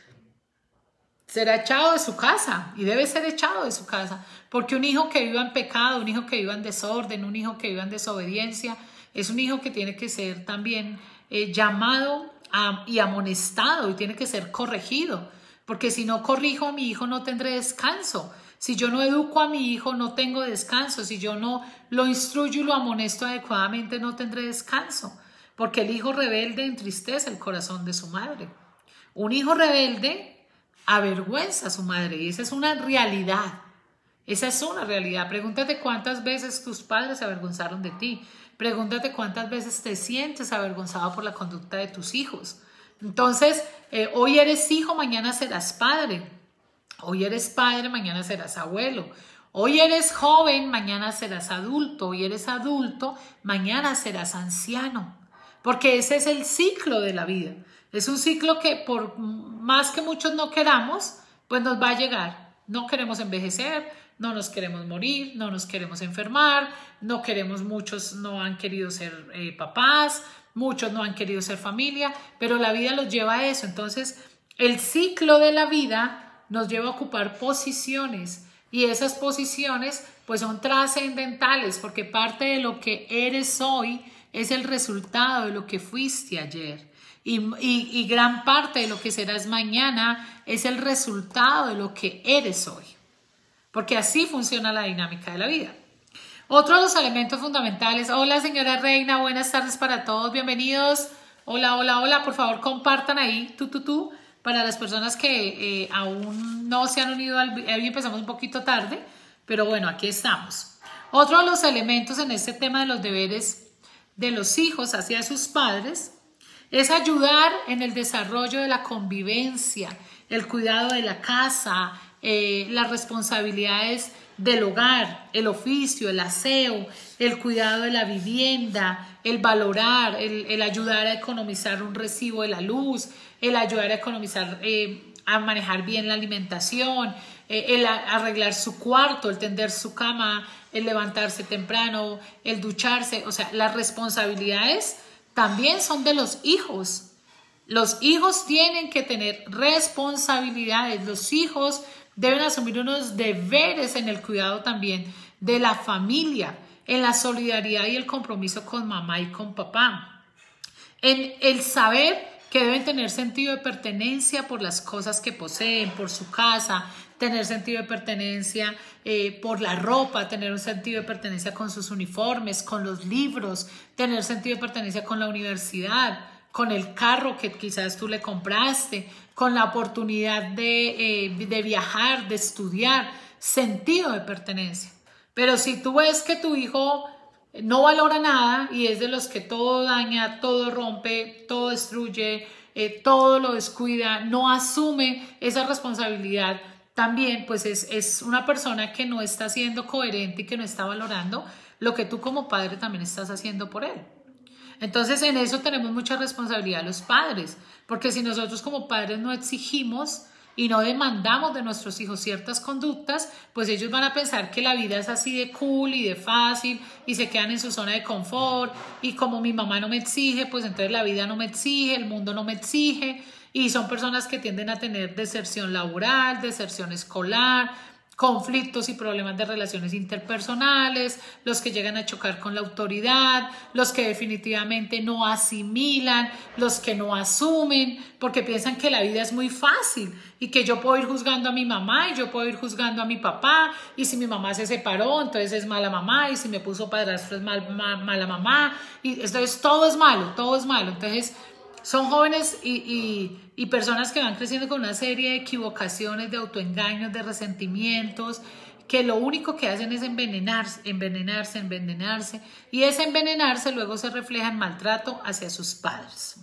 será echado de su casa y debe ser echado de su casa, porque un hijo que viva en pecado, un hijo que viva en desorden, un hijo que viva en desobediencia, es un hijo que tiene que ser también eh, llamado a, y amonestado y tiene que ser corregido, porque si no corrijo a mi hijo no tendré descanso. Si yo no educo a mi hijo no tengo descanso, si yo no lo instruyo y lo amonesto adecuadamente no tendré descanso, porque el hijo rebelde entristece el corazón de su madre. Un hijo rebelde avergüenza a su madre y esa es una realidad, esa es una realidad. Pregúntate cuántas veces tus padres se avergonzaron de ti, pregúntate cuántas veces te sientes avergonzado por la conducta de tus hijos. Entonces, eh, hoy eres hijo, mañana serás padre. Hoy eres padre, mañana serás abuelo. Hoy eres joven, mañana serás adulto. Hoy eres adulto, mañana serás anciano. Porque ese es el ciclo de la vida. Es un ciclo que por más que muchos no queramos, pues nos va a llegar. No queremos envejecer, no nos queremos morir, no nos queremos enfermar, no queremos, muchos no han querido ser eh, papás, muchos no han querido ser familia, pero la vida los lleva a eso. Entonces, el ciclo de la vida nos lleva a ocupar posiciones y esas posiciones pues son trascendentales porque parte de lo que eres hoy es el resultado de lo que fuiste ayer y, y, y gran parte de lo que serás mañana es el resultado de lo que eres hoy, porque así funciona la dinámica de la vida. Otro de los elementos fundamentales. Hola señora Reina, buenas tardes para todos, bienvenidos. Hola, hola, hola, por favor compartan ahí, tú, tú, tú. Para las personas que eh, aún no se han unido al video, empezamos un poquito tarde, pero bueno, aquí estamos. Otro de los elementos en este tema de los deberes de los hijos hacia sus padres es ayudar en el desarrollo de la convivencia, el cuidado de la casa, eh, las responsabilidades del hogar, el oficio, el aseo, el cuidado de la vivienda, el valorar, el, el ayudar a economizar un recibo de la luz, el ayudar a economizar, eh, a manejar bien la alimentación, eh, el a, arreglar su cuarto, el tender su cama, el levantarse temprano, el ducharse. O sea, las responsabilidades también son de los hijos. Los hijos tienen que tener responsabilidades. Los hijos deben asumir unos deberes en el cuidado también de la familia, en la solidaridad y el compromiso con mamá y con papá, en el saber que deben tener sentido de pertenencia por las cosas que poseen, por su casa, tener sentido de pertenencia eh, por la ropa, tener un sentido de pertenencia con sus uniformes, con los libros, tener sentido de pertenencia con la universidad, con el carro que quizás tú le compraste, con la oportunidad de, eh, de viajar, de estudiar, sentido de pertenencia. Pero si tú ves que tu hijo no valora nada y es de los que todo daña, todo rompe, todo destruye, eh, todo lo descuida, no asume esa responsabilidad, también pues es, es una persona que no está siendo coherente y que no está valorando lo que tú como padre también estás haciendo por él. Entonces en eso tenemos mucha responsabilidad los padres, porque si nosotros como padres no exigimos y no demandamos de nuestros hijos ciertas conductas, pues ellos van a pensar que la vida es así de cool y de fácil y se quedan en su zona de confort y como mi mamá no me exige, pues entonces la vida no me exige, el mundo no me exige y son personas que tienden a tener deserción laboral, deserción escolar, conflictos y problemas de relaciones interpersonales, los que llegan a chocar con la autoridad, los que definitivamente no asimilan, los que no asumen, porque piensan que la vida es muy fácil y que yo puedo ir juzgando a mi mamá y yo puedo ir juzgando a mi papá y si mi mamá se separó, entonces es mala mamá y si me puso padrastro es mal, mal, mala mamá y entonces todo es malo, todo es malo. Entonces son jóvenes y, y, y personas que van creciendo con una serie de equivocaciones, de autoengaños, de resentimientos, que lo único que hacen es envenenarse, envenenarse, envenenarse, y ese envenenarse luego se refleja en maltrato hacia sus padres.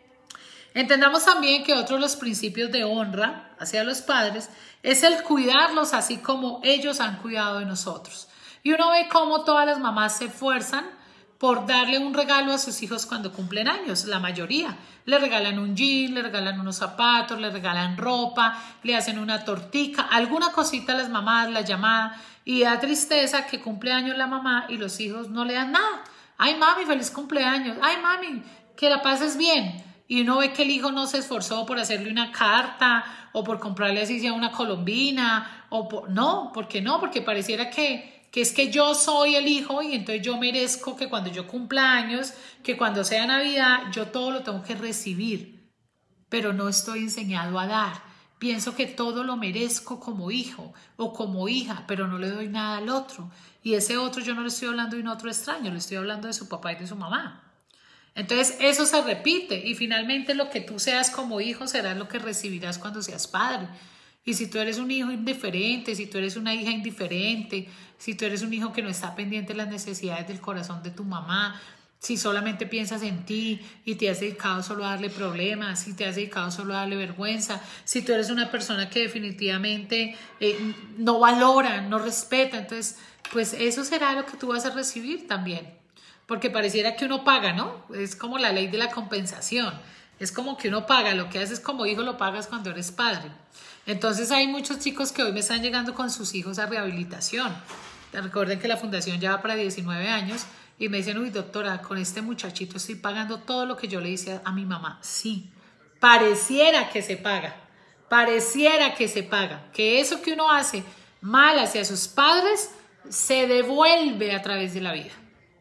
Entendamos también que otro de los principios de honra hacia los padres es el cuidarlos así como ellos han cuidado de nosotros. Y uno ve cómo todas las mamás se esfuerzan por darle un regalo a sus hijos cuando cumplen años, la mayoría. Le regalan un jean, le regalan unos zapatos, le regalan ropa, le hacen una tortica, alguna cosita a las mamás, la llamada. Y da tristeza que cumple años la mamá y los hijos no le dan nada. Ay, mami, feliz cumpleaños. Ay, mami, que la pases bien. Y uno ve que el hijo no se esforzó por hacerle una carta o por comprarle así sea una colombina. O por... No, ¿por qué no? Porque pareciera que, que es que yo soy el hijo y entonces yo merezco que cuando yo cumpla años, que cuando sea Navidad, yo todo lo tengo que recibir. Pero no estoy enseñado a dar. Pienso que todo lo merezco como hijo o como hija, pero no le doy nada al otro. Y ese otro yo no le estoy hablando de un otro extraño, le estoy hablando de su papá y de su mamá. Entonces eso se repite y finalmente lo que tú seas como hijo será lo que recibirás cuando seas padre. Y si tú eres un hijo indiferente, si tú eres una hija indiferente, si tú eres un hijo que no está pendiente de las necesidades del corazón de tu mamá, si solamente piensas en ti y te has dedicado solo a darle problemas, si te has dedicado solo a darle vergüenza, si tú eres una persona que definitivamente eh, no valora, no respeta, entonces pues eso será lo que tú vas a recibir también. Porque pareciera que uno paga, ¿no? Es como la ley de la compensación. Es como que uno paga, lo que haces como hijo lo pagas cuando eres padre. Entonces hay muchos chicos que hoy me están llegando con sus hijos a rehabilitación. Recuerden que la fundación ya va para diecinueve años y me dicen, uy doctora, con este muchachito estoy pagando todo lo que yo le hice a mi mamá. Sí, pareciera que se paga, pareciera que se paga, que eso que uno hace mal hacia sus padres se devuelve a través de la vida.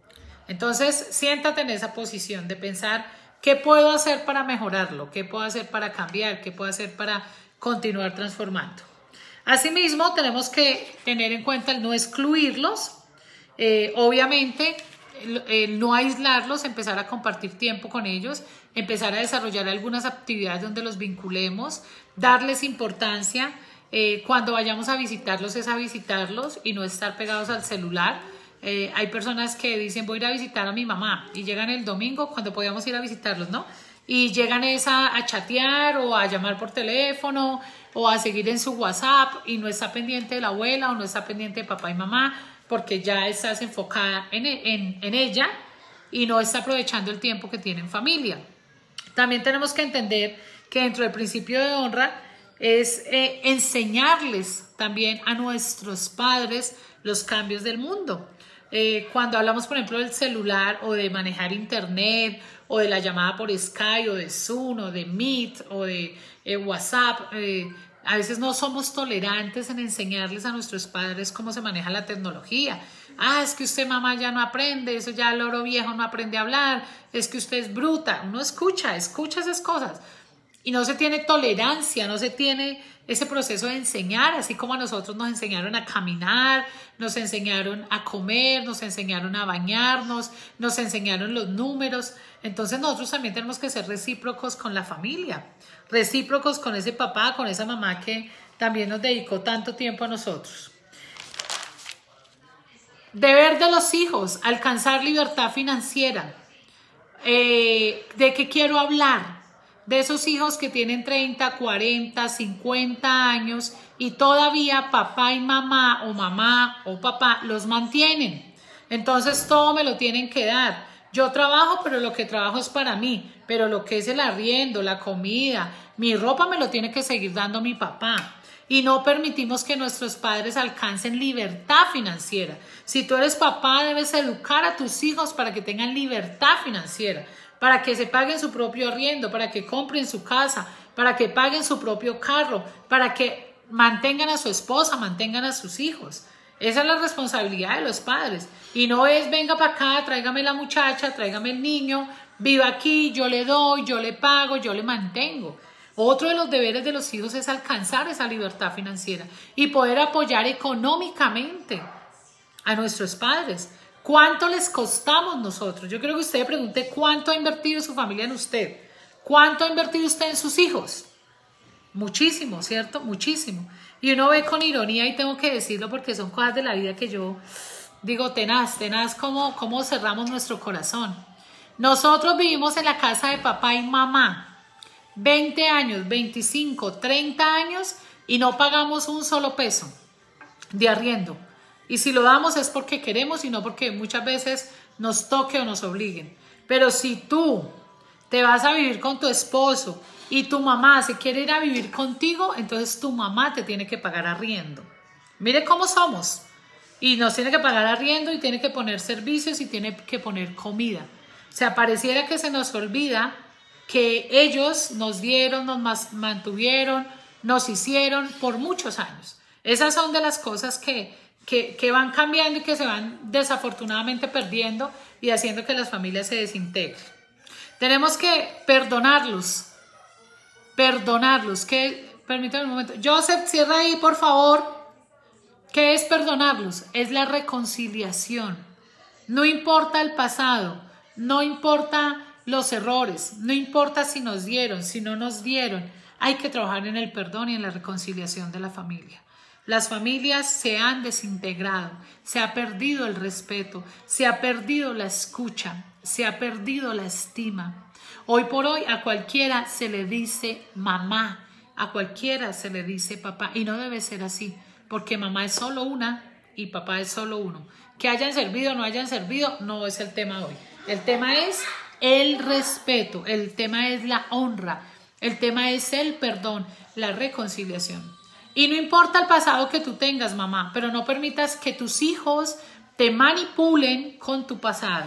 Entonces siéntate en esa posición de pensar qué puedo hacer para mejorarlo, qué puedo hacer para cambiar, qué puedo hacer para continuar transformando. Asimismo, tenemos que tener en cuenta el no excluirlos, eh, obviamente el, el no aislarlos, empezar a compartir tiempo con ellos, empezar a desarrollar algunas actividades donde los vinculemos, darles importancia, eh, cuando vayamos a visitarlos es a visitarlos y no estar pegados al celular. Eh, hay personas que dicen voy a ir a visitar a mi mamá y llegan el domingo cuando podíamos ir a visitarlos, ¿no? Y llegan esa a chatear o a llamar por teléfono o a seguir en su WhatsApp y no está pendiente de la abuela o no está pendiente de papá y mamá porque ya estás enfocada en, en, en ella y no está aprovechando el tiempo que tiene en familia. También tenemos que entender que dentro del principio de honra es eh, enseñarles también a nuestros padres los cambios del mundo. Eh, cuando hablamos, por ejemplo, del celular o de manejar internet o de la llamada por Skype o de Zoom o de Meet o de eh, WhatsApp, eh, a veces no somos tolerantes en enseñarles a nuestros padres cómo se maneja la tecnología. Ah, es que usted mamá ya no aprende, eso ya el loro viejo no aprende a hablar, es que usted es bruta. Uno escucha, escucha esas cosas y no se tiene tolerancia, no se tiene ese proceso de enseñar, así como a nosotros nos enseñaron a caminar, nos enseñaron a comer, nos enseñaron a bañarnos, nos enseñaron los números. Entonces nosotros también tenemos que ser recíprocos con la familia, recíprocos con ese papá, con esa mamá que también nos dedicó tanto tiempo a nosotros. Deber de los hijos, alcanzar libertad financiera. Eh, ¿De qué quiero hablar? De esos hijos que tienen treinta, cuarenta, cincuenta años y todavía papá y mamá o mamá o papá los mantienen. Entonces todo me lo tienen que dar. Yo trabajo, pero lo que trabajo es para mí. Pero lo que es el arriendo, la comida, mi ropa me lo tiene que seguir dando mi papá. Y no permitimos que nuestros padres alcancen libertad financiera. Si tú eres papá, debes educar a tus hijos para que tengan libertad financiera, para que se paguen su propio arriendo, para que compren su casa, para que paguen su propio carro, para que mantengan a su esposa, mantengan a sus hijos. Esa es la responsabilidad de los padres. Y no es, venga para acá, tráigame la muchacha, tráigame el niño, viva aquí, yo le doy, yo le pago, yo le mantengo. Otro de los deberes de los hijos es alcanzar esa libertad financiera y poder apoyar económicamente a nuestros padres. ¿Cuánto les costamos nosotros? Yo quiero que usted pregunte cuánto ha invertido su familia en usted. ¿Cuánto ha invertido usted en sus hijos? Muchísimo, ¿cierto? Muchísimo. Y uno ve con ironía, y tengo que decirlo porque son cosas de la vida que yo digo tenaz, tenaz, cómo, cómo cerramos nuestro corazón. Nosotros vivimos en la casa de papá y mamá veinte años, veinticinco, treinta años y no pagamos un solo peso de arriendo. Y si lo damos es porque queremos y no porque muchas veces nos toque o nos obliguen. Pero si tú te vas a vivir con tu esposo y tu mamá se quiere ir a vivir contigo, entonces tu mamá te tiene que pagar arriendo. Mire cómo somos. Y nos tiene que pagar arriendo y tiene que poner servicios y tiene que poner comida. O sea, pareciera que se nos olvida que ellos nos dieron, nos mantuvieron, nos hicieron por muchos años. Esas son de las cosas que, que, que van cambiando y que se van desafortunadamente perdiendo y haciendo que las familias se desintegren. Tenemos que perdonarlos. Perdonarlos. Que, permítame un momento. Joseph, cierra ahí, por favor. ¿Qué es perdonarlos? Es la reconciliación. No importa el pasado, no importa los errores, no importa si nos dieron, si no nos dieron. Hay que trabajar en el perdón y en la reconciliación de la familia. Las familias se han desintegrado, se ha perdido el respeto, se ha perdido la escucha, se ha perdido la estima. Hoy por hoy a cualquiera se le dice mamá, a cualquiera se le dice papá y no debe ser así. Porque mamá es solo una y papá es solo uno. Que hayan servido o no hayan servido no es el tema hoy. El tema es el respeto, el tema es la honra, el tema es el perdón, la reconciliación. Y no importa el pasado que tú tengas, mamá, pero no permitas que tus hijos te manipulen con tu pasado.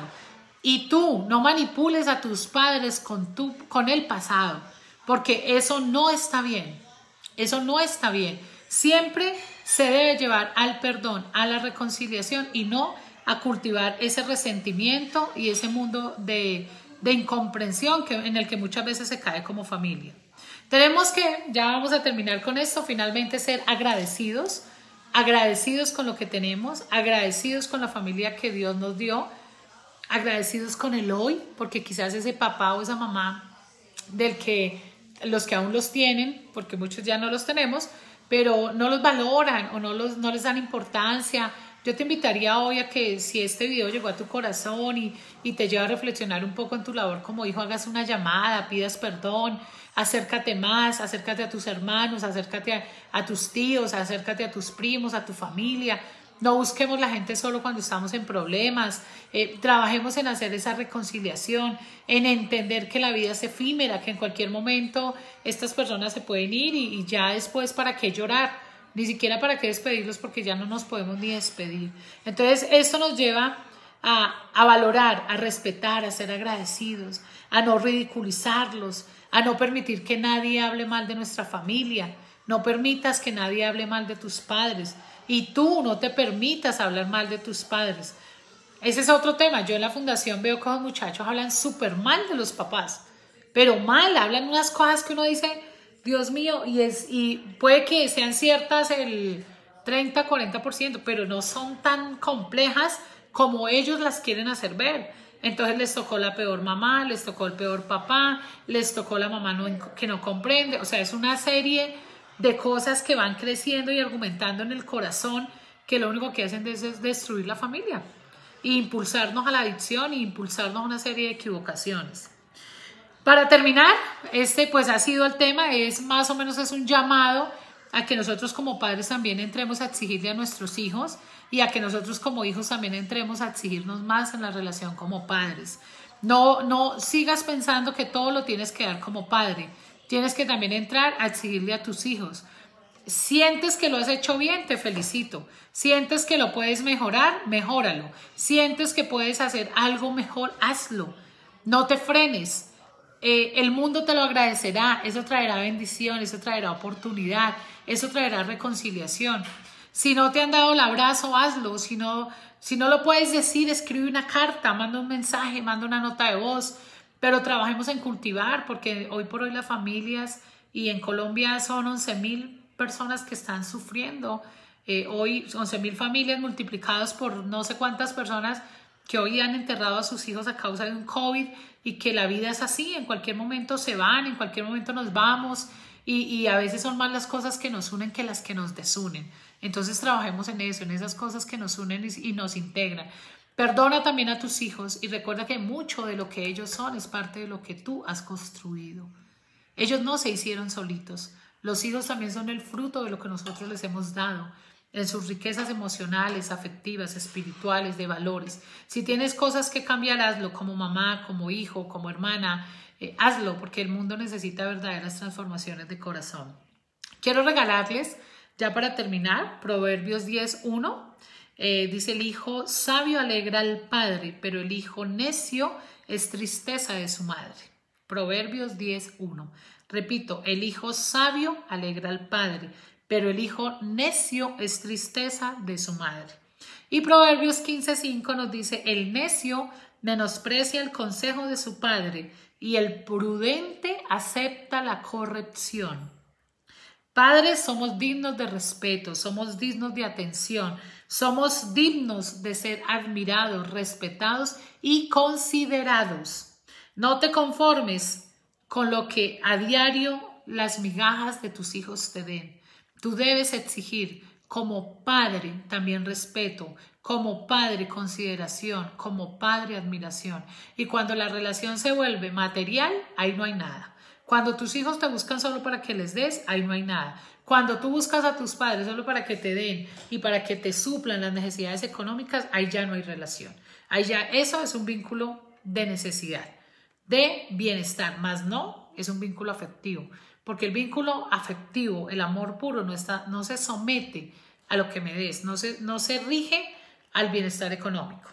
Y tú no manipules a tus padres con, tu, con el pasado, porque eso no está bien. Eso no está bien. Siempre se debe llevar al perdón, a la reconciliación y no a cultivar ese resentimiento y ese mundo de, de incomprensión que, en el que muchas veces se cae como familia. Tenemos que, ya vamos a terminar con esto, finalmente ser agradecidos, agradecidos con lo que tenemos, agradecidos con la familia que Dios nos dio, agradecidos con el hoy, porque quizás ese papá o esa mamá del que los que aún los tienen, porque muchos ya no los tenemos, pero no los valoran o no, los, no les dan importancia. Yo te invitaría hoy a que si este video llegó a tu corazón y, y te lleva a reflexionar un poco en tu labor como hijo, hagas una llamada, pidas perdón, acércate más, acércate a tus hermanos, acércate a, a tus tíos, acércate a tus primos, a tu familia. No busquemos la gente solo cuando estamos en problemas, eh, trabajemos en hacer esa reconciliación, en entender que la vida es efímera, que en cualquier momento estas personas se pueden ir y, y ya después para qué llorar, ni siquiera para qué despedirlos porque ya no nos podemos ni despedir. Entonces esto nos lleva a, a valorar, a respetar, a ser agradecidos, a no ridiculizarlos, a no permitir que nadie hable mal de nuestra familia, no permitas que nadie hable mal de tus padres. Y tú no te permitas hablar mal de tus padres. Ese es otro tema. Yo en la fundación veo que los muchachos hablan súper mal de los papás. Pero mal, hablan unas cosas que uno dice, Dios mío, y, es, y puede que sean ciertas el treinta, cuarenta por ciento, pero no son tan complejas como ellos las quieren hacer ver. Entonces les tocó la peor mamá, les tocó el peor papá, les tocó la mamá no, que no comprende. O sea, es una serie de cosas que van creciendo y argumentando en el corazón que lo único que hacen es, es destruir la familia e impulsarnos a la adicción e impulsarnos a una serie de equivocaciones. Para terminar, este pues ha sido el tema, es más o menos es un llamado a que nosotros como padres también entremos a exigirle a nuestros hijos y a que nosotros como hijos también entremos a exigirnos más en la relación como padres. No, no sigas pensando que todo lo tienes que dar como padre. Tienes que también entrar a exigirle a tus hijos. Sientes que lo has hecho bien, te felicito. Sientes que lo puedes mejorar, mejóralo. Sientes que puedes hacer algo mejor, hazlo. No te frenes. Eh, el mundo te lo agradecerá. Eso traerá bendición, eso traerá oportunidad, eso traerá reconciliación. Si no te han dado el abrazo, hazlo. Si no, si no lo puedes decir, escribe una carta, manda un mensaje, manda una nota de voz. Pero trabajemos en cultivar, porque hoy por hoy las familias, y en Colombia son once mil personas que están sufriendo. Eh, hoy once mil familias multiplicadas por no sé cuántas personas que hoy han enterrado a sus hijos a causa de un COVID y que la vida es así, en cualquier momento se van, en cualquier momento nos vamos y, y a veces son más las cosas que nos unen que las que nos desunen. Entonces trabajemos en eso, en esas cosas que nos unen y, y nos integran. Perdona también a tus hijos y recuerda que mucho de lo que ellos son es parte de lo que tú has construido. Ellos no se hicieron solitos. Los hijos también son el fruto de lo que nosotros les hemos dado. en sus riquezas emocionales, afectivas, espirituales, de valores. Si tienes cosas que cambiar, hazlo como mamá, como hijo, como hermana, eh, hazlo, porque el mundo necesita verdaderas transformaciones de corazón. Quiero regalarles, ya para terminar, Proverbios diez uno. Eh, dice: el hijo sabio alegra al padre, pero el hijo necio es tristeza de su madre. Proverbios diez uno. Repito, el hijo sabio alegra al padre, pero el hijo necio es tristeza de su madre. Y Proverbios quince cinco nos dice: el necio menosprecia el consejo de su padre y el prudente acepta la corrección. Padres, somos dignos de respeto, somos dignos de atención, somos dignos de ser admirados, respetados y considerados. No te conformes con lo que a diario las migajas de tus hijos te den. Tú debes exigir como padre también respeto, como padre consideración, como padre admiración. Y cuando la relación se vuelve material, ahí no hay nada. Cuando tus hijos te buscan solo para que les des, ahí no hay nada. Cuando tú buscas a tus padres solo para que te den y para que te suplan las necesidades económicas, ahí ya no hay relación. Ahí ya eso es un vínculo de necesidad, de bienestar, más no es un vínculo afectivo. Porque el vínculo afectivo, el amor puro, no, está, no se somete a lo que me des, no se, no se rige al bienestar económico.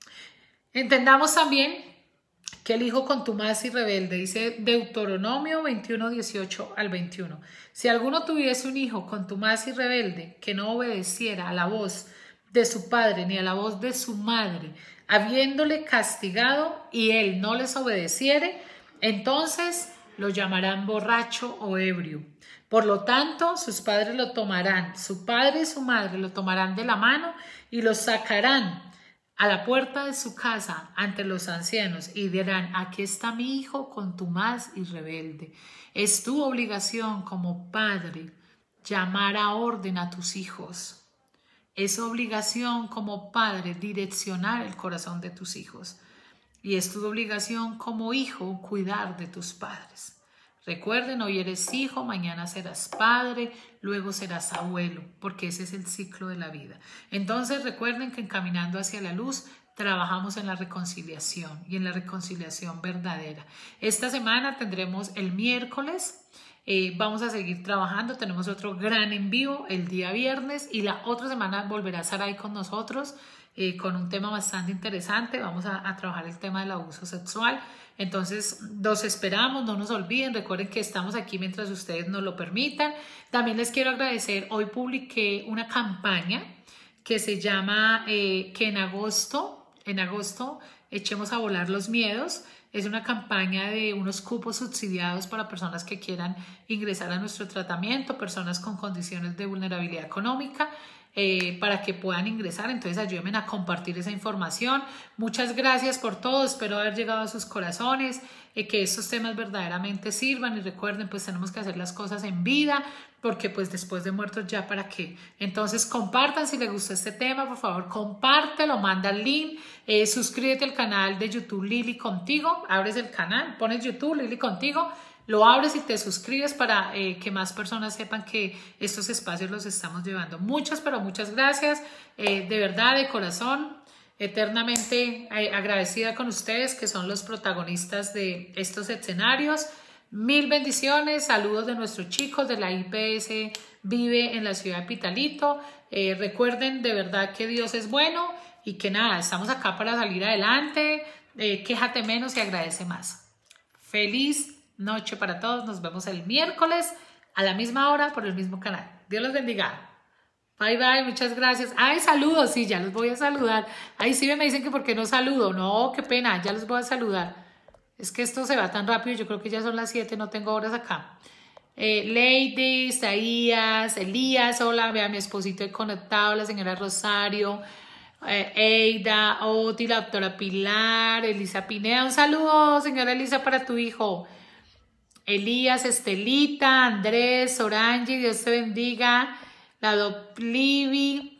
Entendamos también que el hijo contumaz y rebelde, dice Deuteronomio veintiuno, dieciocho al veintiuno. Si alguno tuviese un hijo contumaz y rebelde que no obedeciera a la voz de su padre ni a la voz de su madre, habiéndole castigado y él no les obedeciere, entonces lo llamarán borracho o ebrio. Por lo tanto, sus padres lo tomarán, su padre y su madre lo tomarán de la mano y lo sacarán a la puerta de su casa ante los ancianos y dirán: aquí está mi hijo contumaz y rebelde. Es tu obligación como padre llamar a orden a tus hijos. Es obligación como padre direccionar el corazón de tus hijos. Y es tu obligación como hijo cuidar de tus padres. Recuerden, hoy eres hijo, mañana serás padre, luego serás abuelo, porque ese es el ciclo de la vida. Entonces recuerden que en Caminando hacia la Luz trabajamos en la reconciliación y en la reconciliación verdadera. Esta semana tendremos el miércoles, eh, vamos a seguir trabajando, tenemos otro gran en vivo el día viernes y la otra semana volverá Saray con nosotros eh, con un tema bastante interesante. Vamos a, a trabajar el tema del abuso sexual. Entonces, los esperamos, no nos olviden, recuerden que estamos aquí mientras ustedes nos lo permitan. También les quiero agradecer, hoy publiqué una campaña que se llama eh, que en agosto, en agosto echemos a volar los miedos. Es una campaña de unos cupos subsidiados para personas que quieran ingresar a nuestro tratamiento, personas con condiciones de vulnerabilidad económica. Eh, para que puedan ingresar, entonces ayúdenme a compartir esa información. Muchas gracias por todo, espero haber llegado a sus corazones, eh, que estos temas verdaderamente sirvan y recuerden, pues tenemos que hacer las cosas en vida, porque pues después de muertos ya para qué. Entonces compartan, si les gustó este tema, por favor compártelo, manda el link, eh, suscríbete al canal de YouTube Lili Contigo, abres el canal, pones YouTube Lili Contigo, lo abres y te suscribes para eh, que más personas sepan que estos espacios los estamos llevando. Muchas, pero muchas gracias. Eh, de verdad, de corazón, eternamente eh, agradecida con ustedes que son los protagonistas de estos escenarios. Mil bendiciones, saludos de nuestros chicos de la I P S Vive en la ciudad de Pitalito. Eh, recuerden de verdad que Dios es bueno y que nada, estamos acá para salir adelante. Eh, quéjate menos y agradece más. Feliz noche para todos, nos vemos el miércoles a la misma hora por el mismo canal. Dios los bendiga. Bye bye, muchas gracias. Ay, saludos, sí, ya los voy a saludar. Ay, sí me dicen que por qué no saludo. No, qué pena, ya los voy a saludar. Es que esto se va tan rápido, yo creo que ya son las siete, no tengo horas acá. Eh, Lady, Isaías, Elías, hola, vea mi esposito conectado, la señora Rosario, eh, Eida, Oti, la doctora Pilar, Elisa Pineda. Un saludo, señora Elisa, para tu hijo. Elías, Estelita, Andrés, Orange, Dios te bendiga. La Doc Livi,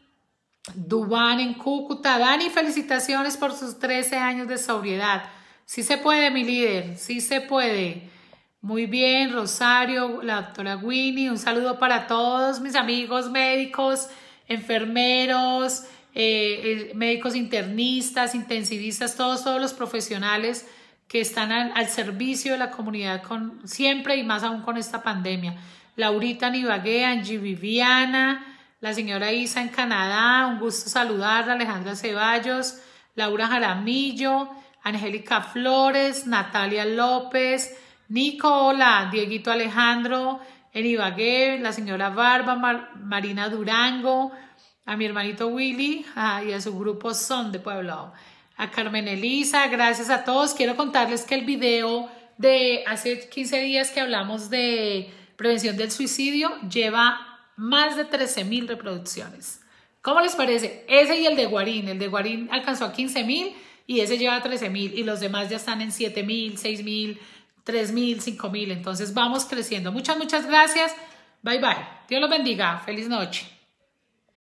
Dubán en Cúcuta. Dani, felicitaciones por sus trece años de sobriedad. Sí se puede, mi líder, sí se puede. Muy bien, Rosario, la doctora Winnie. Un saludo para todos mis amigos médicos enfermeros, eh, eh, médicos internistas, intensivistas, todos, todos los profesionales que están al, al servicio de la comunidad con, siempre y más aún con esta pandemia. Laurita Nibagué, Angie Viviana, la señora Isa en Canadá, un gusto saludarla, Alejandra Ceballos, Laura Jaramillo, Angélica Flores, Natalia López, Nico, hola, Dieguito Alejandro, en Ibagué, la señora Barba, Mar, Marina Durango, a mi hermanito Willy ah, y a su grupo Son de Pueblo, a Carmen Elisa, gracias a todos. Quiero contarles que el video de hace quince días que hablamos de prevención del suicidio lleva más de trece mil reproducciones. ¿Cómo les parece? Ese y el de Guarín, el de Guarín alcanzó a quince mil y ese lleva trece mil y los demás ya están en siete mil, seis mil, tres mil, cinco mil. Entonces vamos creciendo. Muchas, muchas gracias. Bye, bye. Dios los bendiga. Feliz noche.